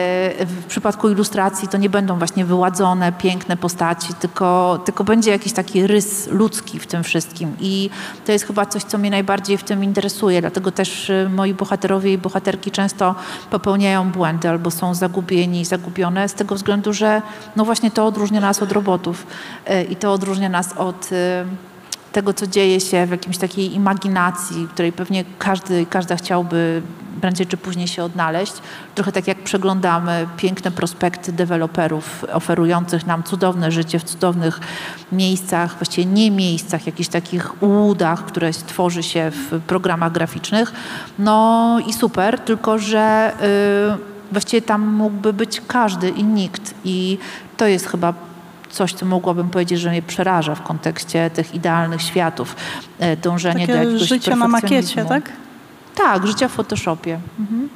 w przypadku ilustracji to nie będą właśnie wyładzone, piękne postaci, tylko, tylko będzie jakiś taki rys ludzki w tym wszystkim. I to jest chyba coś, co mnie najbardziej w tym interesuje, dlatego też moi bohaterowie bohaterki często popełniają błędy albo są zagubieni, zagubione z tego względu, że no właśnie to odróżnia nas od robotów i to odróżnia nas od tego, co dzieje się w jakimś takiej imaginacji, której pewnie każdy, każda chciałby prędzej czy później się odnaleźć. Trochę tak jak przeglądamy piękne prospekty deweloperów oferujących nam cudowne życie w cudownych miejscach, właściwie nie miejscach, jakichś takich łudach, które tworzy się w programach graficznych. No i super, tylko że właściwie tam mógłby być każdy i nikt. I to jest chyba coś, co mogłabym powiedzieć, że mnie przeraża w kontekście tych idealnych światów. Dążenie Takie do jakiegoś życie na makiecie, tak? Tak, życie w Photoshopie. Mhm.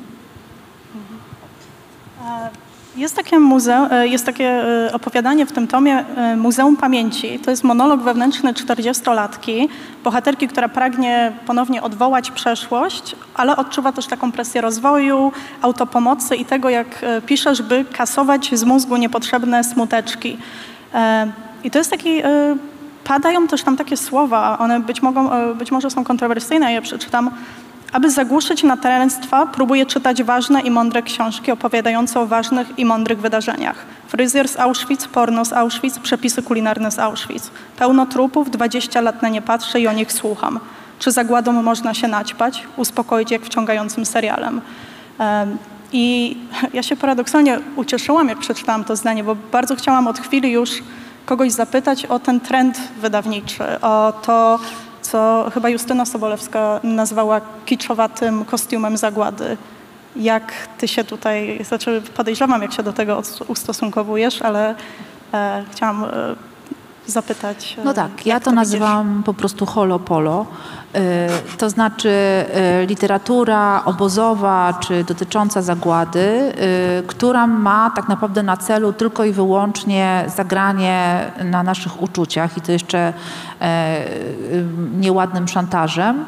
Jest takie, muze- jest takie opowiadanie w tym tomie Muzeum Pamięci. To jest monolog wewnętrzny czterdziestolatki, bohaterki, która pragnie ponownie odwołać przeszłość, ale odczuwa też taką presję rozwoju, autopomocy i tego, jak piszesz, by kasować z mózgu niepotrzebne smuteczki. I to jest taki... Padają też tam takie słowa, one być, mogą, być może są kontrowersyjne, ja je przeczytam. Aby zagłuszyć natręctwa, próbuję czytać ważne i mądre książki opowiadające o ważnych i mądrych wydarzeniach. Fryzjer z Auschwitz, porno z Auschwitz, przepisy kulinarne z Auschwitz. Pełno trupów, dwadzieścia lat na nie patrzę i o nich słucham. Czy zagładą można się naćpać, uspokoić jak wciągającym serialem? Um, I ja się paradoksalnie ucieszyłam, jak przeczytałam to zdanie, bo bardzo chciałam od chwili już kogoś zapytać o ten trend wydawniczy, o to, co chyba Justyna Sobolewska nazwała kiczowatym kostiumem zagłady. Jak ty się tutaj, znaczy podejrzewam, jak się do tego ustosunkowujesz, ale e, chciałam e, zapytać. No tak, ja to, to nazywam po prostu holopolo. Y, to znaczy y, literatura obozowa czy dotycząca zagłady, y, która ma tak naprawdę na celu tylko i wyłącznie zagranie na naszych uczuciach i to jeszcze y, y, nieładnym szantażem.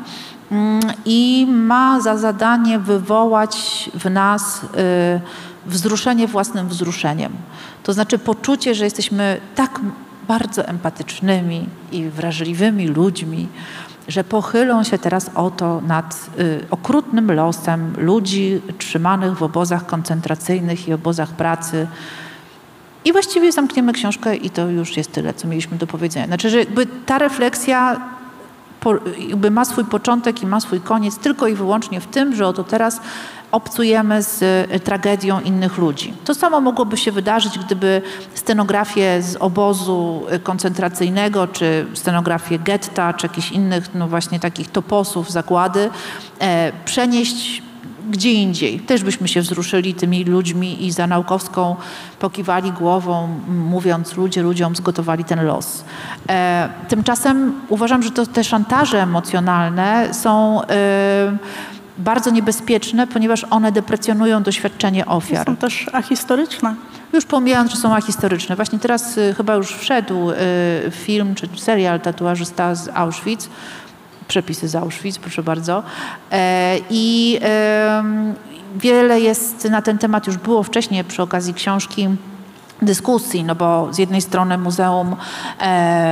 I ma za zadanie wywołać w nas y, wzruszenie własnym wzruszeniem. To znaczy poczucie, że jesteśmy tak bardzo empatycznymi i wrażliwymi ludźmi, że pochylą się teraz oto nad y, okrutnym losem ludzi trzymanych w obozach koncentracyjnych i obozach pracy. I właściwie zamkniemy książkę i to już jest tyle, co mieliśmy do powiedzenia. Znaczy, że jakby ta refleksja po, jakby ma swój początek i ma swój koniec tylko i wyłącznie w tym, że oto teraz obcujemy z tragedią innych ludzi. To samo mogłoby się wydarzyć, gdyby scenografię z obozu koncentracyjnego, czy scenografię getta, czy jakichś innych, no właśnie takich toposów, zagłady, e, przenieść gdzie indziej. Też byśmy się wzruszyli tymi ludźmi i za Naukowską pokiwali głową, mówiąc ludzie ludziom zgotowali ten los. E, tymczasem uważam, że to te szantaże emocjonalne są e, bardzo niebezpieczne, ponieważ one deprecjonują doświadczenie ofiar. Są też ahistoryczne. Już pomijając, że są ahistoryczne. Właśnie teraz y, chyba już wszedł y, film czy serial Tatuażysta z Auschwitz. Przepisy z Auschwitz, proszę bardzo. E, I e, wiele jest na ten temat, już było wcześniej przy okazji książki dyskusji, no bo z jednej strony Muzeum e,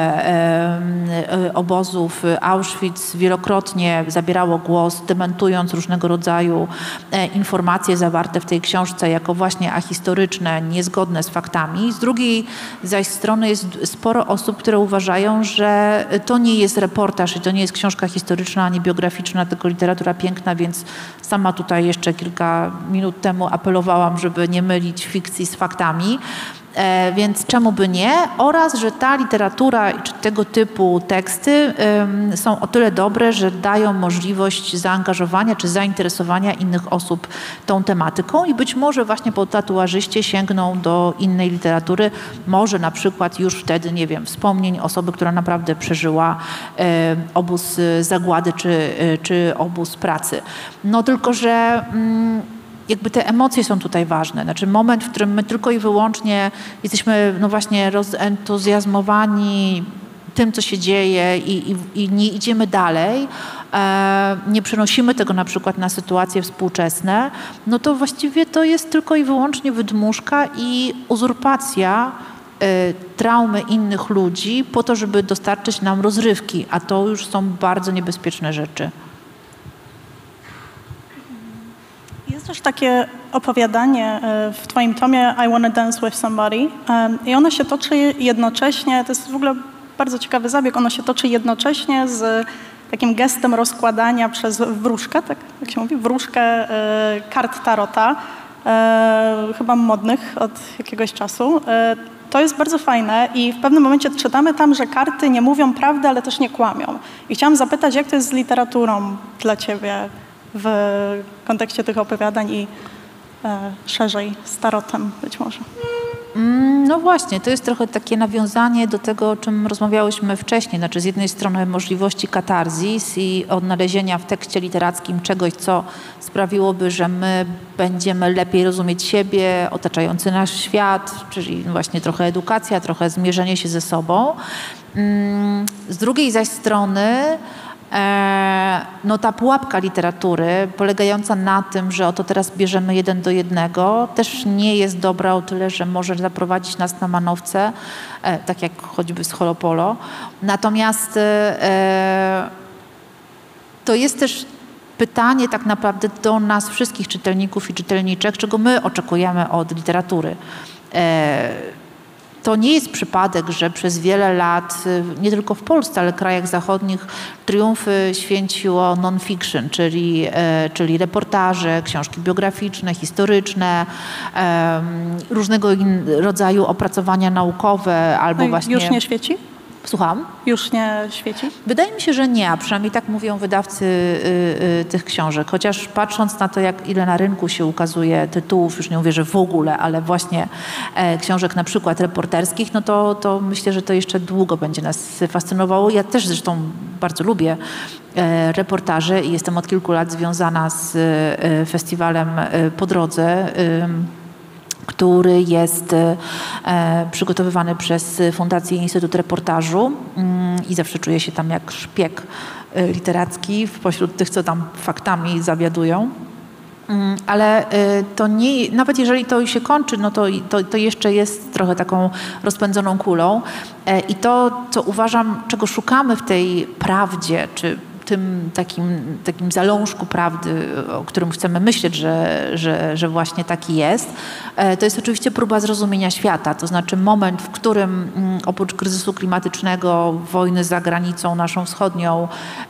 e, Obozów Auschwitz wielokrotnie zabierało głos, dementując różnego rodzaju e, informacje zawarte w tej książce jako właśnie ahistoryczne, niezgodne z faktami. Z drugiej zaś strony jest sporo osób, które uważają, że to nie jest reportaż i to nie jest książka historyczna ani biograficzna, tylko literatura piękna, więc sama tutaj jeszcze kilka minut temu apelowałam, żeby nie mylić fikcji z faktami. E, więc czemu by nie? Oraz, że ta literatura czy tego typu teksty ym, są o tyle dobre, że dają możliwość zaangażowania czy zainteresowania innych osób tą tematyką i być może właśnie po tatuażyście sięgną do innej literatury, może na przykład już wtedy, nie wiem, wspomnień osoby, która naprawdę przeżyła y, obóz zagłady czy, y, czy obóz pracy. No tylko, że mm, jakby te emocje są tutaj ważne. Znaczy moment, w którym my tylko i wyłącznie jesteśmy no właśnie rozentuzjazmowani tym, co się dzieje i, i, i nie idziemy dalej, e, nie przenosimy tego na przykład na sytuacje współczesne, no to właściwie to jest tylko i wyłącznie wydmuszka i uzurpacja e, traumy innych ludzi po to, żeby dostarczyć nam rozrywki, a to już są bardzo niebezpieczne rzeczy. Jest też takie opowiadanie w twoim tomie I Wanna Dance With Somebody i ono się toczy jednocześnie, to jest w ogóle bardzo ciekawy zabieg, ono się toczy jednocześnie z takim gestem rozkładania przez wróżkę, tak jak się mówi, wróżkę kart tarota, chyba modnych od jakiegoś czu. To jest bardzo fajne i w pewnym momencie czytamy tam, że karty nie mówią prawdy, ale też nie kłamią. I chciałam zapytać, jak to jest z literaturą dla ciebie w kontekście tych opowiadań i e, szerzej z tarotem być może. No właśnie, to jest trochę takie nawiązanie do tego, o czym rozmawiałyśmy wcześniej. Znaczy z jednej strony możliwości katarzis i odnalezienia w tekście literackim czegoś, co sprawiłoby, że my będziemy lepiej rozumieć siebie, otaczający nasz świat, czyli właśnie trochę edukacja, trochę zmierzenie się ze sobą. Z drugiej zaś strony no ta pułapka literatury polegająca na tym, że oto teraz bierzemy jeden do jednego, też nie jest dobra o tyle, że może zaprowadzić nas na manowce, tak jak choćby z Holopolo. Natomiast to jest też pytanie tak naprawdę do nas wszystkich czytelników i czytelniczek, czego my oczekujemy od literatury. To nie jest przypadek, że przez wiele lat, nie tylko w Polsce, ale w krajach zachodnich, triumfy święciło non-fiction, czyli, czyli reportaże, książki biograficzne, historyczne, różnego in, rodzaju opracowania naukowe albo no właśnie... Już nie świeci? Słucham? Już nie świeci? Wydaje mi się, że nie, a przynajmniej tak mówią wydawcy y, y, tych książek. Chociaż patrząc na to, jak ile na rynku się ukazuje tytułów, już nie mówię, że w ogóle, ale właśnie e, książek na przykład reporterskich, no to, to myślę, że to jeszcze długo będzie nas fascynowało. Ja też zresztą bardzo lubię e, reportaże i jestem od kilku lat związana z e, festiwalem e, Po Drodze, e, który jest e, przygotowywany przez Fundację Instytut Reportażu mm, i zawsze czuję się tam jak szpieg e, literacki pośród tych, co tam faktami zawiadują. Mm, ale e, to nie, nawet jeżeli to się kończy, no to, to, to jeszcze jest trochę taką rozpędzoną kulą. E, I to, co uważam, czego szukamy w tej prawdzie, czy tym takim, takim zalążku prawdy, o którym chcemy myśleć, że, że, że właśnie taki jest, to jest oczywiście próba zrozumienia świata. To znaczy moment, w którym oprócz kryzysu klimatycznego, wojny za granicą naszą wschodnią,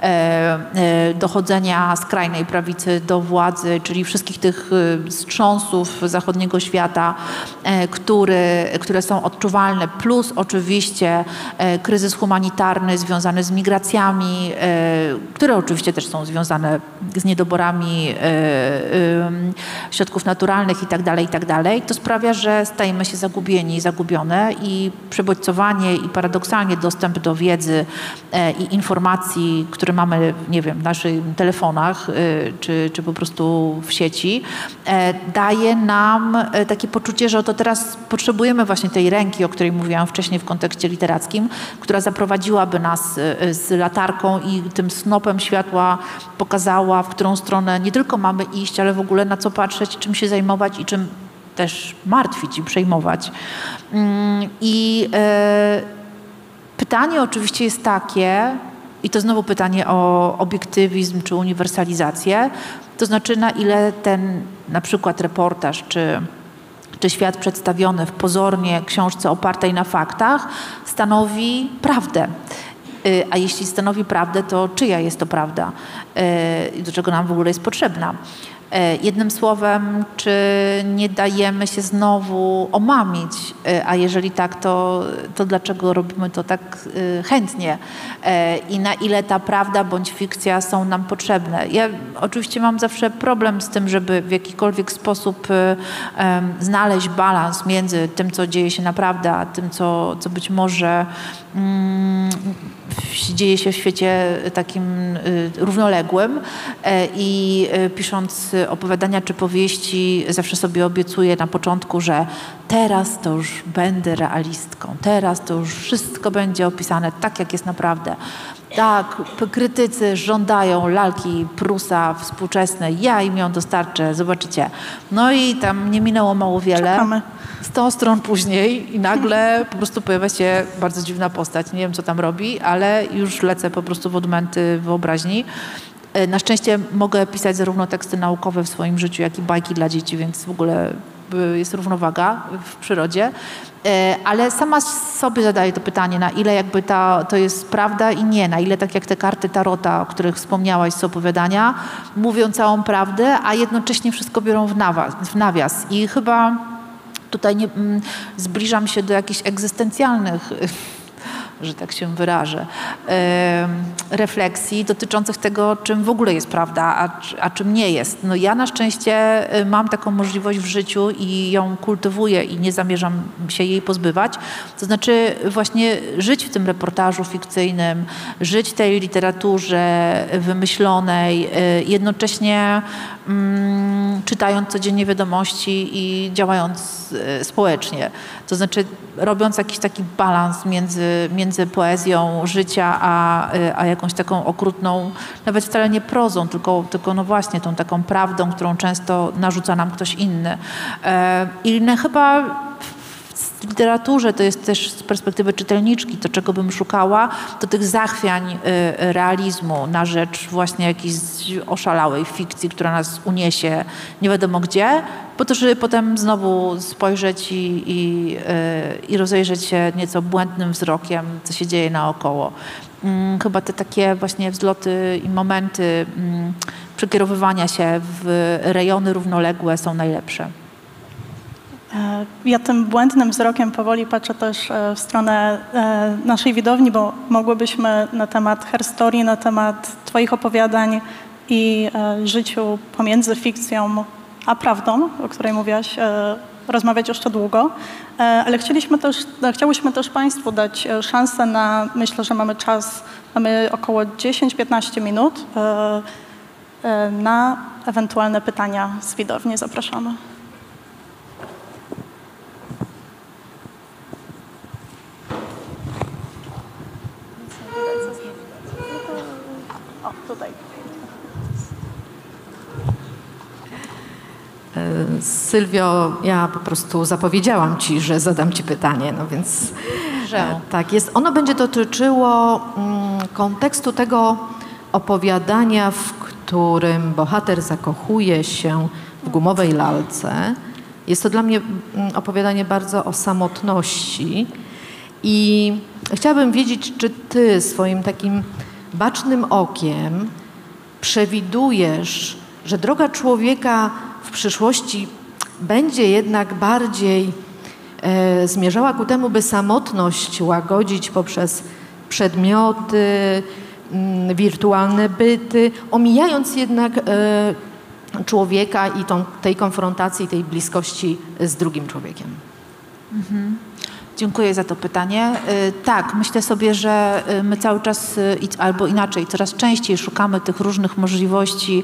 dochodzenia skrajnej prawicy do władzy, czyli wszystkich tych wstrząsów zachodniego świata, który, które są odczuwalne, plus oczywiście kryzys humanitarny związany z migracjami, które oczywiście też są związane z niedoborami y, y, środków naturalnych i tak dalej, i tak dalej, to sprawia, że stajemy się zagubieni i zagubione i przebodźcowanie i paradoksalnie dostęp do wiedzy y, i informacji, które mamy, nie wiem, w naszych telefonach y, czy, czy po prostu w sieci, y, daje nam y, takie poczucie, że oto teraz potrzebujemy właśnie tej ręki, o której mówiłam wcześniej w kontekście literackim, która zaprowadziłaby nas y, z latarką i tym snopem światła pokazała, w którą stronę nie tylko mamy iść, ale w ogóle na co patrzeć, czym się zajmować i czym też martwić i przejmować. I e, pytanie oczywiście jest takie, i to znowu pytanie o obiektywizm czy uniwersalizację, to znaczy na ile ten na przykład reportaż czy czy świat przedstawiony w pozornie książce opartej na faktach stanowi prawdę. A jeśli stanowi prawdę, to czyja jest to prawda i do czego nam w ogóle jest potrzebna. Jednym słowem, czy nie dajemy się znowu omamić, a jeżeli tak, to, to dlaczego robimy to tak chętnie i na ile ta prawda bądź fikcja są nam potrzebne. Ja oczywiście mam zawsze problem z tym, żeby w jakikolwiek sposób um, znaleźć balans między tym, co dzieje się naprawdę, a tym, co, co być może um, dzieje się w świecie takim y, równoległym y, i y, pisząc opowiadania czy powieści zawsze sobie obiecuję na początku, że teraz to już będę realistką, teraz to już wszystko będzie opisane tak, jak jest naprawdę. Tak, krytycy żądają lalki Prusa współczesnej, ja im ją dostarczę, zobaczycie. No i tam nie minęło mało wiele. Czekamy. sto stron później i nagle po prostu pojawia się bardzo dziwna postać. Nie wiem, co tam robi, ale już lecę po prostu w odmęty wyobraźni. Na szczęście mogę pisać zarówno teksty naukowe w swoim życiu, jak i bajki dla dzieci, więc w ogóle jest równowaga w przyrodzie. Ale sama sobie zadaję to pytanie, na ile jakby ta, to jest prawda i nie, na ile tak jak te karty tarota, o których wspomniałaś z opowiadania, mówią całą prawdę, a jednocześnie wszystko biorą w nawias. W nawias. I chyba tutaj nie, m, zbliżam się do jakichś egzystencjalnych że tak się wyrażę, refleksji dotyczących tego, czym w ogóle jest prawda, a, a czym nie jest. No ja na szczęście mam taką możliwość w życiu i ją kultywuję i nie zamierzam się jej pozbywać. To znaczy właśnie żyć w tym reportażu fikcyjnym, żyć w tej literaturze wymyślonej, jednocześnie mm, czytając codziennie wiadomości i działając społecznie. To znaczy robiąc jakiś taki balans między, między poezją życia, a, a jakąś taką okrutną, nawet wcale nie prozą, tylko, tylko no właśnie tą taką prawdą, którą często narzuca nam ktoś inny. I no chyba w literaturze, to jest też z perspektywy czytelniczki, to czego bym szukała, to tych zachwiań realizmu na rzecz właśnie jakiejś oszalałej fikcji, która nas uniesie nie wiadomo gdzie, po to, żeby potem znowu spojrzeć i, i, i rozejrzeć się nieco błędnym wzrokiem, co się dzieje naokoło. Chyba te takie właśnie wzloty i momenty przekierowywania się w rejony równoległe są najlepsze. Ja tym błędnym wzrokiem powoli patrzę też w stronę naszej widowni, bo mogłybyśmy na temat herstory, na temat twoich opowiadań i życiu pomiędzy fikcją a prawdą, o której mówiłaś, rozmawiać jeszcze długo, ale chcieliśmy też, chciałyśmy też Państwu dać szansę na, myślę, że mamy czas, mamy około dziesięć do piętnastu minut na ewentualne pytania z widowni. Zapraszamy. O, tutaj. Sylwio, ja po prostu zapowiedziałam Ci, że zadam Ci pytanie, no więc że tak jest. Ono będzie dotyczyło mm, kontekstu tego opowiadania, w którym bohater zakochuje się w gumowej lalce. Jest to dla mnie mm, opowiadanie bardzo o samotności i chciałabym wiedzieć, czy Ty swoim takim bacznym okiem przewidujesz, że droga człowieka w przyszłości będzie jednak bardziej e, zmierzała ku temu, by samotność łagodzić poprzez przedmioty, m, wirtualne byty, omijając jednak e, człowieka i tą, tej konfrontacji, tej bliskości z drugim człowiekiem. Mhm. Dziękuję za to pytanie. Tak, myślę sobie, że my cały czas, albo inaczej, coraz częściej szukamy tych różnych możliwości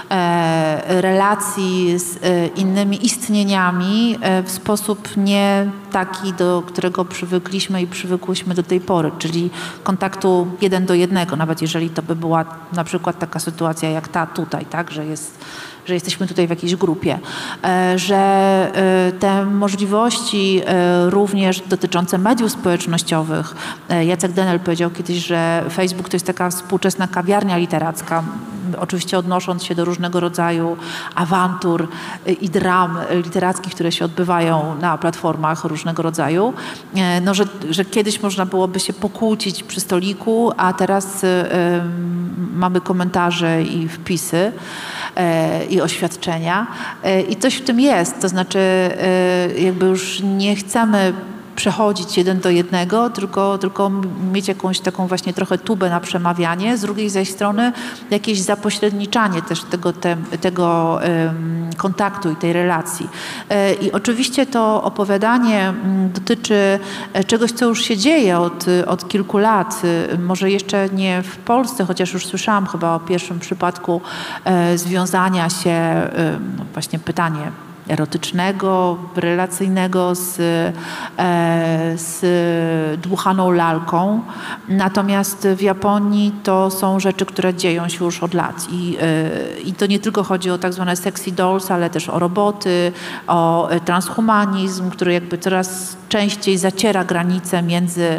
relacji z innymi istnieniami w sposób nie taki, do którego przywykliśmy i przywykłyśmy do tej pory, czyli kontaktu jeden do jednego, nawet jeżeli to by była na przykład taka sytuacja jak ta tutaj, tak, że jest że jesteśmy tutaj w jakiejś grupie, że te możliwości również dotyczące mediów społecznościowych. Jacek Denel powiedział kiedyś, że Facebook to jest taka współczesna kawiarnia literacka, oczywiście odnosząc się do różnego rodzaju awantur i dram literackich, które się odbywają na platformach różnego rodzaju. No, że, że kiedyś można byłoby się pokłócić przy stoliku, a teraz mamy komentarze i wpisy i oświadczenia. I coś w tym jest, to znaczy jakby już nie chcemy przechodzić jeden do jednego, tylko, tylko mieć jakąś taką właśnie trochę tubę na przemawianie, z drugiej zaś strony jakieś zapośredniczanie też tego, te, tego um, kontaktu i tej relacji. E, I oczywiście to opowiadanie m, dotyczy czegoś, co już się dzieje od, od kilku lat, może jeszcze nie w Polsce, chociaż już słyszałam chyba o pierwszym przypadku e, związania się, e, no właśnie pytanie, erotycznego, relacyjnego z, z dmuchaną lalką. Natomiast w Japonii to są rzeczy, które dzieją się już od lat. I, i to nie tylko chodzi o tak zwane sexy dolls, ale też o roboty, o transhumanizm, który jakby coraz częściej zaciera granice między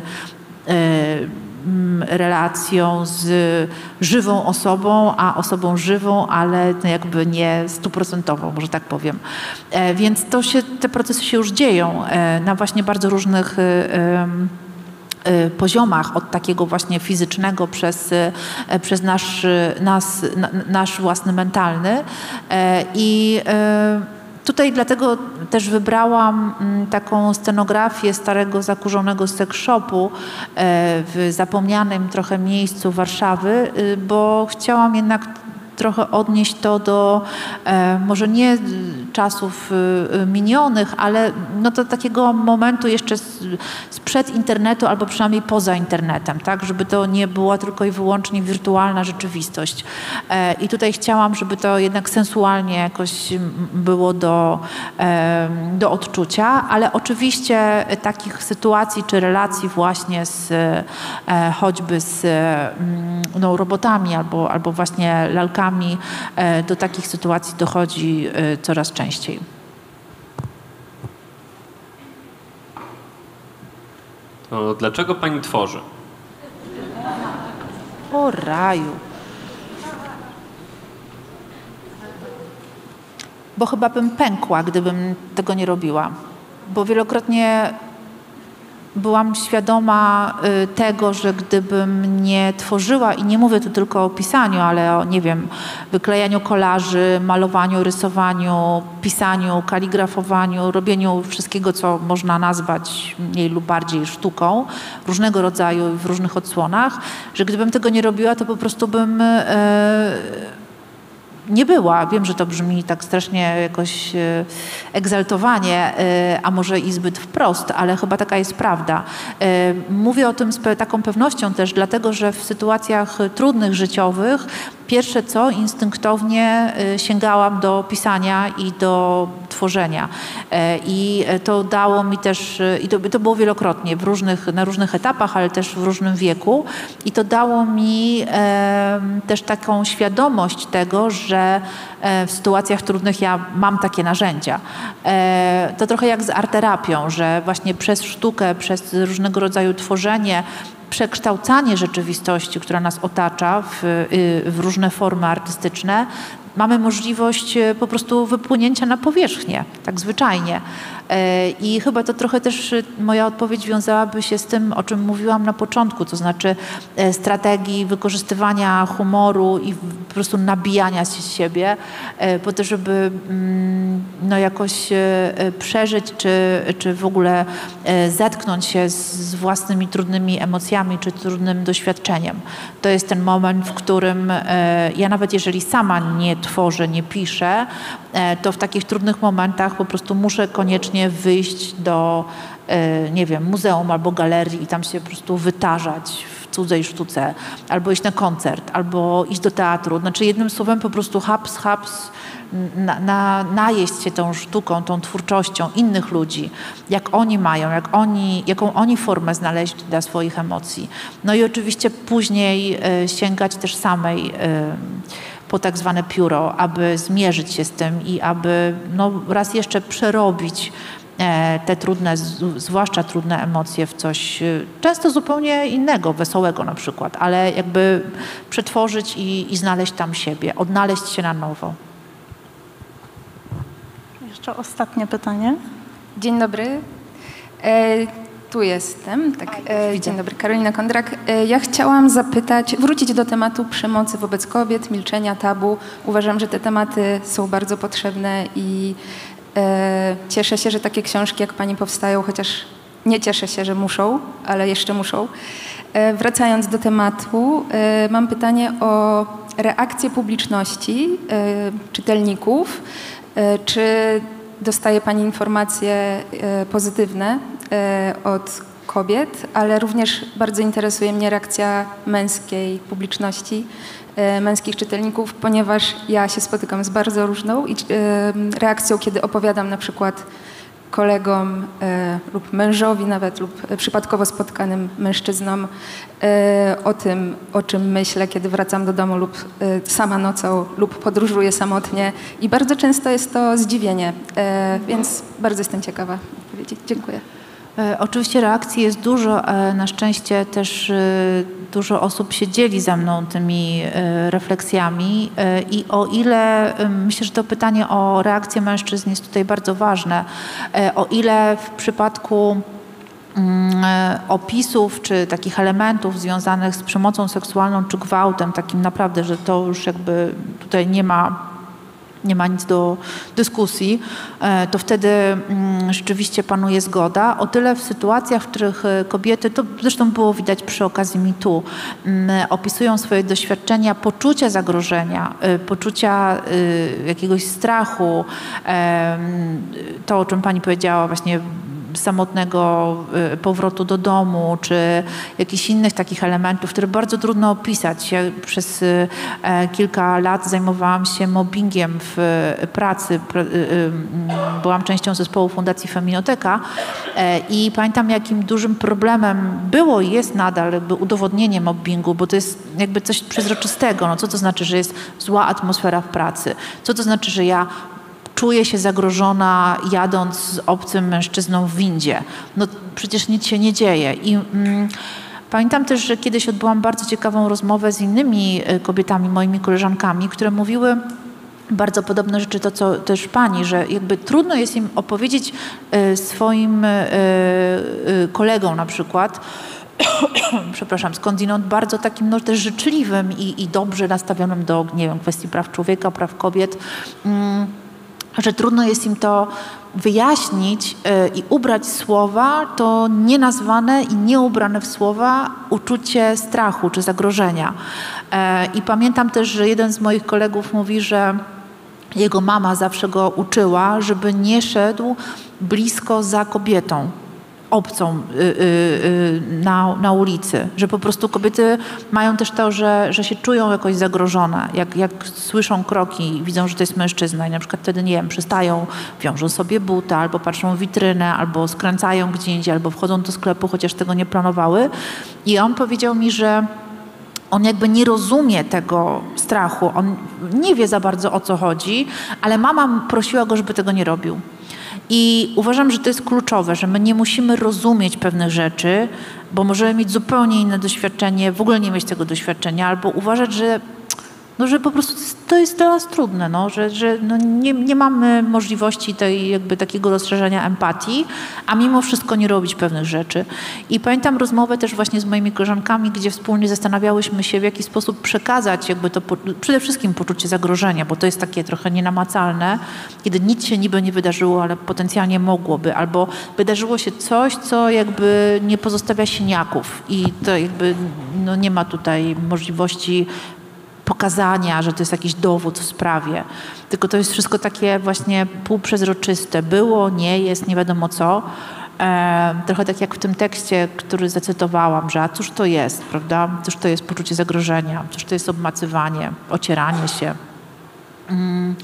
relacją z żywą osobą, a osobą żywą, ale jakby nie stuprocentową, może tak powiem. E, więc to się, te procesy się już dzieją e, na właśnie bardzo różnych e, e, poziomach, od takiego właśnie fizycznego przez, e, przez nasz, nas, na, nasz własny mentalny. E, I e, Tutaj dlatego też wybrałam taką scenografię starego, zakurzonego sex shopu w zapomnianym trochę miejscu Warszawy, bo chciałam jednak trochę odnieść to do e, może nie czasów e, minionych, ale no do takiego momentu jeszcze z, sprzed internetu albo przynajmniej poza internetem, tak, żeby to nie była tylko i wyłącznie wirtualna rzeczywistość. E, I tutaj chciałam, żeby to jednak sensualnie jakoś było do, e, do odczucia, ale oczywiście takich sytuacji czy relacji właśnie z e, choćby z no, robotami albo, albo właśnie lalkami, do takich sytuacji dochodzi coraz częściej. To dlaczego pani tworzy? O raju. Bo chyba bym pękła, gdybym tego nie robiła. Bo wielokrotnie byłam świadoma tego, że gdybym nie tworzyła, i nie mówię tu tylko o pisaniu, ale o, nie wiem, wyklejaniu kolaży, malowaniu, rysowaniu, pisaniu, kaligrafowaniu, robieniu wszystkiego, co można nazwać mniej lub bardziej sztuką, różnego rodzaju i w różnych odsłonach, że gdybym tego nie robiła, to po prostu bym e, nie była. Wiem, że to brzmi tak strasznie jakoś e, egzaltowanie, e, a może i zbyt wprost, ale chyba taka jest prawda. E, mówię o tym z pe- taką pewnością też, dlatego że w sytuacjach trudnych, życiowych, pierwsze co, instynktownie e, sięgałam do pisania i do tworzenia. E, I to dało mi też, e, i to, to było wielokrotnie, w różnych, na różnych etapach, ale też w różnym wieku. I to dało mi e, też taką świadomość tego, że że w sytuacjach trudnych ja mam takie narzędzia. To trochę jak z arterapią, że właśnie przez sztukę, przez różnego rodzaju tworzenie, przekształcanie rzeczywistości, która nas otacza w, w różne formy artystyczne, mamy możliwość po prostu wypłynięcia na powierzchnię, tak zwyczajnie. I chyba to trochę też moja odpowiedź wiązałaby się z tym, o czym mówiłam na początku, to znaczy strategii wykorzystywania humoru i po prostu nabijania się z siebie, po to, żeby no jakoś przeżyć, czy, czy w ogóle zetknąć się z własnymi trudnymi emocjami, czy trudnym doświadczeniem. To jest ten moment, w którym ja nawet jeżeli sama nie tworzę, nie piszę, to w takich trudnych momentach po prostu muszę koniecznie wyjść do, nie wiem, muzeum albo galerii i tam się po prostu wytarzać w cudzej sztuce, albo iść na koncert, albo iść do teatru. Znaczy jednym słowem po prostu haps, haps, na, na, najeść się tą sztuką, tą twórczością innych ludzi, jak oni mają, jak oni, jaką oni formę znaleźli dla swoich emocji. No i oczywiście później y, sięgać też samej y, po tak zwane pióro, aby zmierzyć się z tym i aby no, raz jeszcze przerobić e, te trudne, z, zwłaszcza trudne emocje w coś e, często zupełnie innego, wesołego na przykład, ale jakby przetworzyć i, i znaleźć tam siebie, odnaleźć się na nowo. Jeszcze ostatnie pytanie. Dzień dobry. E, tu jestem. Tak. E, dzień dobry, Karolina Kondrak. E, ja chciałam zapytać, wrócić do tematu przemocy wobec kobiet, milczenia, tabu. Uważam, że te tematy są bardzo potrzebne i e, cieszę się, że takie książki jak pani powstają, chociaż nie cieszę się, że muszą, ale jeszcze muszą. E, wracając do tematu, e, mam pytanie o reakcję publiczności, e, czytelników. E, czy dostaje pani informacje e, pozytywne e, od kobiet, ale również bardzo interesuje mnie reakcja męskiej publiczności, e, męskich czytelników, ponieważ ja się spotykam z bardzo różną i, e, reakcją, kiedy opowiadam na przykład kolegom e, lub mężowi nawet lub przypadkowo spotkanym mężczyznom e, o tym, o czym myślę, kiedy wracam do domu lub e, sama nocą lub podróżuję samotnie i bardzo często jest to zdziwienie, e, więc bardzo jestem ciekawa odpowiedzi. Dziękuję. E, oczywiście reakcji jest dużo, e, na szczęście też e, dużo osób się dzieli ze mną tymi e, refleksjami e, i o ile, e, myślę, że to pytanie o reakcję mężczyzn jest tutaj bardzo ważne, e, o ile w przypadku mm, e, opisów czy takich elementów związanych z przemocą seksualną czy gwałtem, takim naprawdę, że to już jakby tutaj nie ma nie ma nic do dyskusji, to wtedy rzeczywiście panuje zgoda. O tyle w sytuacjach, w których kobiety, to zresztą było widać przy okazji mitu, opisują swoje doświadczenia, poczucia zagrożenia, poczucia jakiegoś strachu, to o czym pani powiedziała właśnie, samotnego powrotu do domu, czy jakichś innych takich elementów, które bardzo trudno opisać. Ja przez kilka lat zajmowałam się mobbingiem w pracy. Byłam częścią zespołu Fundacji Feminoteka i pamiętam, jakim dużym problemem było i jest nadal jakby udowodnienie mobbingu, bo to jest jakby coś przezroczystego. No, co to znaczy, że jest zła atmosfera w pracy? Co to znaczy, że ja czuję się zagrożona jadąc z obcym mężczyzną w windzie. No przecież nic się nie dzieje. I mm, pamiętam też, że kiedyś odbyłam bardzo ciekawą rozmowę z innymi kobietami, moimi koleżankami, które mówiły bardzo podobne rzeczy, to co też pani, że jakby trudno jest im opowiedzieć y, swoim y, y, kolegom na przykład, przepraszam, skądinąd bardzo takim no, też życzliwym i, i dobrze nastawionym do, nie wiem, kwestii praw człowieka, praw kobiet, mm, że trudno jest im to wyjaśnić y, i ubrać słowa, to nienazwane i nieubrane w słowa uczucie strachu czy zagrożenia. E, I pamiętam też, że jeden z moich kolegów mówi, że jego mama zawsze go uczyła, żeby nie szedł blisko za kobietą obcą y, y, y, na, na ulicy, że po prostu kobiety mają też to, że, że się czują jakoś zagrożone, jak, jak słyszą kroki i widzą, że to jest mężczyzna i na przykład wtedy, nie wiem, przystają, wiążą sobie buta, albo patrzą w witrynę, albo skręcają gdzie indziej, albo wchodzą do sklepu, chociaż tego nie planowały. I on powiedział mi, że on jakby nie rozumie tego strachu, on nie wie za bardzo, o co chodzi, ale mama prosiła go, żeby tego nie robił. I uważam, że to jest kluczowe, że my nie musimy rozumieć pewnych rzeczy, bo możemy mieć zupełnie inne doświadczenie, w ogóle nie mieć tego doświadczenia, albo uważać, że, no, że po prostu to jest dla nas trudne, no, że, że no, nie, nie mamy możliwości tej, jakby takiego rozszerzenia empatii, a mimo wszystko nie robić pewnych rzeczy. I pamiętam rozmowę też właśnie z moimi koleżankami, gdzie wspólnie zastanawiałyśmy się, w jaki sposób przekazać jakby to przede wszystkim poczucie zagrożenia, bo to jest takie trochę nienamacalne, kiedy nic się niby nie wydarzyło, ale potencjalnie mogłoby, albo wydarzyło się coś, co jakby nie pozostawia siniaków i to jakby no, nie ma tutaj możliwości pokazania, że to jest jakiś dowód w sprawie. Tylko to jest wszystko takie właśnie półprzezroczyste. Było, nie jest, nie wiadomo co. E, trochę tak jak w tym tekście, który zacytowałam, że a cóż to jest, prawda? Cóż to jest poczucie zagrożenia, cóż to jest obmacywanie, ocieranie się. Mm.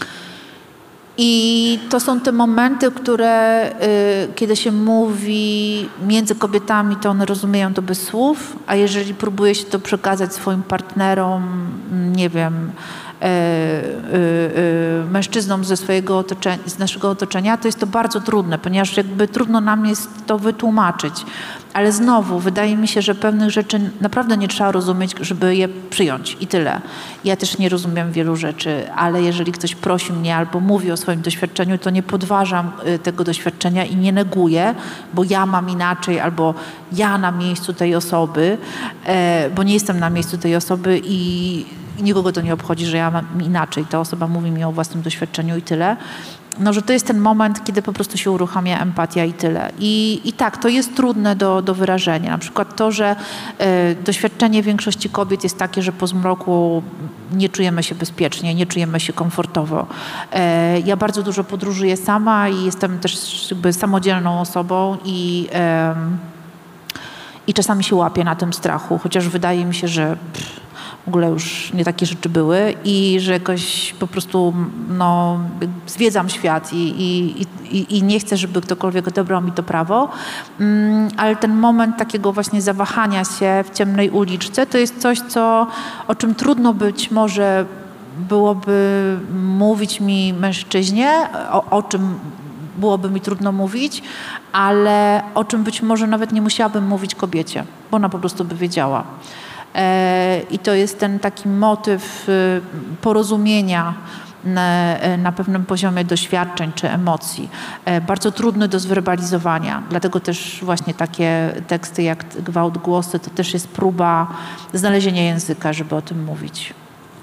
I to są te momenty, które y, kiedy się mówi między kobietami, to one rozumieją to bez słów, a jeżeli próbuje się to przekazać swoim partnerom, nie wiem, y, y, y, mężczyznom ze swojego otoczenia, z naszego otoczenia, to jest to bardzo trudne, ponieważ jakby trudno nam jest to wytłumaczyć. Ale znowu, wydaje mi się, że pewnych rzeczy naprawdę nie trzeba rozumieć, żeby je przyjąć i tyle. Ja też nie rozumiem wielu rzeczy, ale jeżeli ktoś prosi mnie albo mówi o swoim doświadczeniu, to nie podważam tego doświadczenia i nie neguję, bo ja mam inaczej albo ja na miejscu tej osoby, bo nie jestem na miejscu tej osoby i nikogo to nie obchodzi, że ja mam inaczej. Ta osoba mówi mi o własnym doświadczeniu i tyle. No, że to jest ten moment, kiedy po prostu się uruchamia empatia i tyle. I, i tak, to jest trudne do, do wyrażenia. Na przykład to, że y, doświadczenie większości kobiet jest takie, że po zmroku nie czujemy się bezpiecznie, nie czujemy się komfortowo. Y, ja bardzo dużo podróżuję sama i jestem też jakby samodzielną osobą i, y, i czasami się łapię na tym strachu, chociaż wydaje mi się, że pff, w ogóle już nie takie rzeczy były i że jakoś po prostu no, zwiedzam świat i, i, i, i nie chcę, żeby ktokolwiek odebrał mi to prawo, um, ale ten moment takiego właśnie zawahania się w ciemnej uliczce to jest coś, co, o czym trudno być może byłoby mówić mi mężczyźnie, o, o czym byłoby mi trudno mówić, ale o czym być może nawet nie musiałabym mówić kobiecie, bo ona po prostu by wiedziała. I to jest ten taki motyw porozumienia na, na pewnym poziomie doświadczeń czy emocji. Bardzo trudny do zwerbalizowania. Dlatego też właśnie takie teksty jak Gwałt, głosy to też jest próba znalezienia języka, żeby o tym mówić.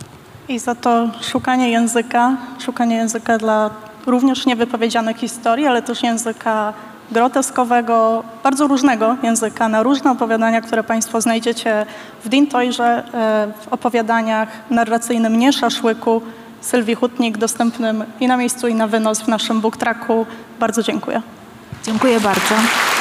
I za to szukanie języka, szukanie języka dla również niewypowiedzianych historii, ale też języka groteskowego, bardzo różnego języka na różne opowiadania, które Państwo znajdziecie w Dintoirze, w opowiadaniach narracyjnym Nie Szaszłyku Sylwii Hutnik, dostępnym i na miejscu, i na wynos w naszym book tracku. Bardzo dziękuję. Dziękuję bardzo.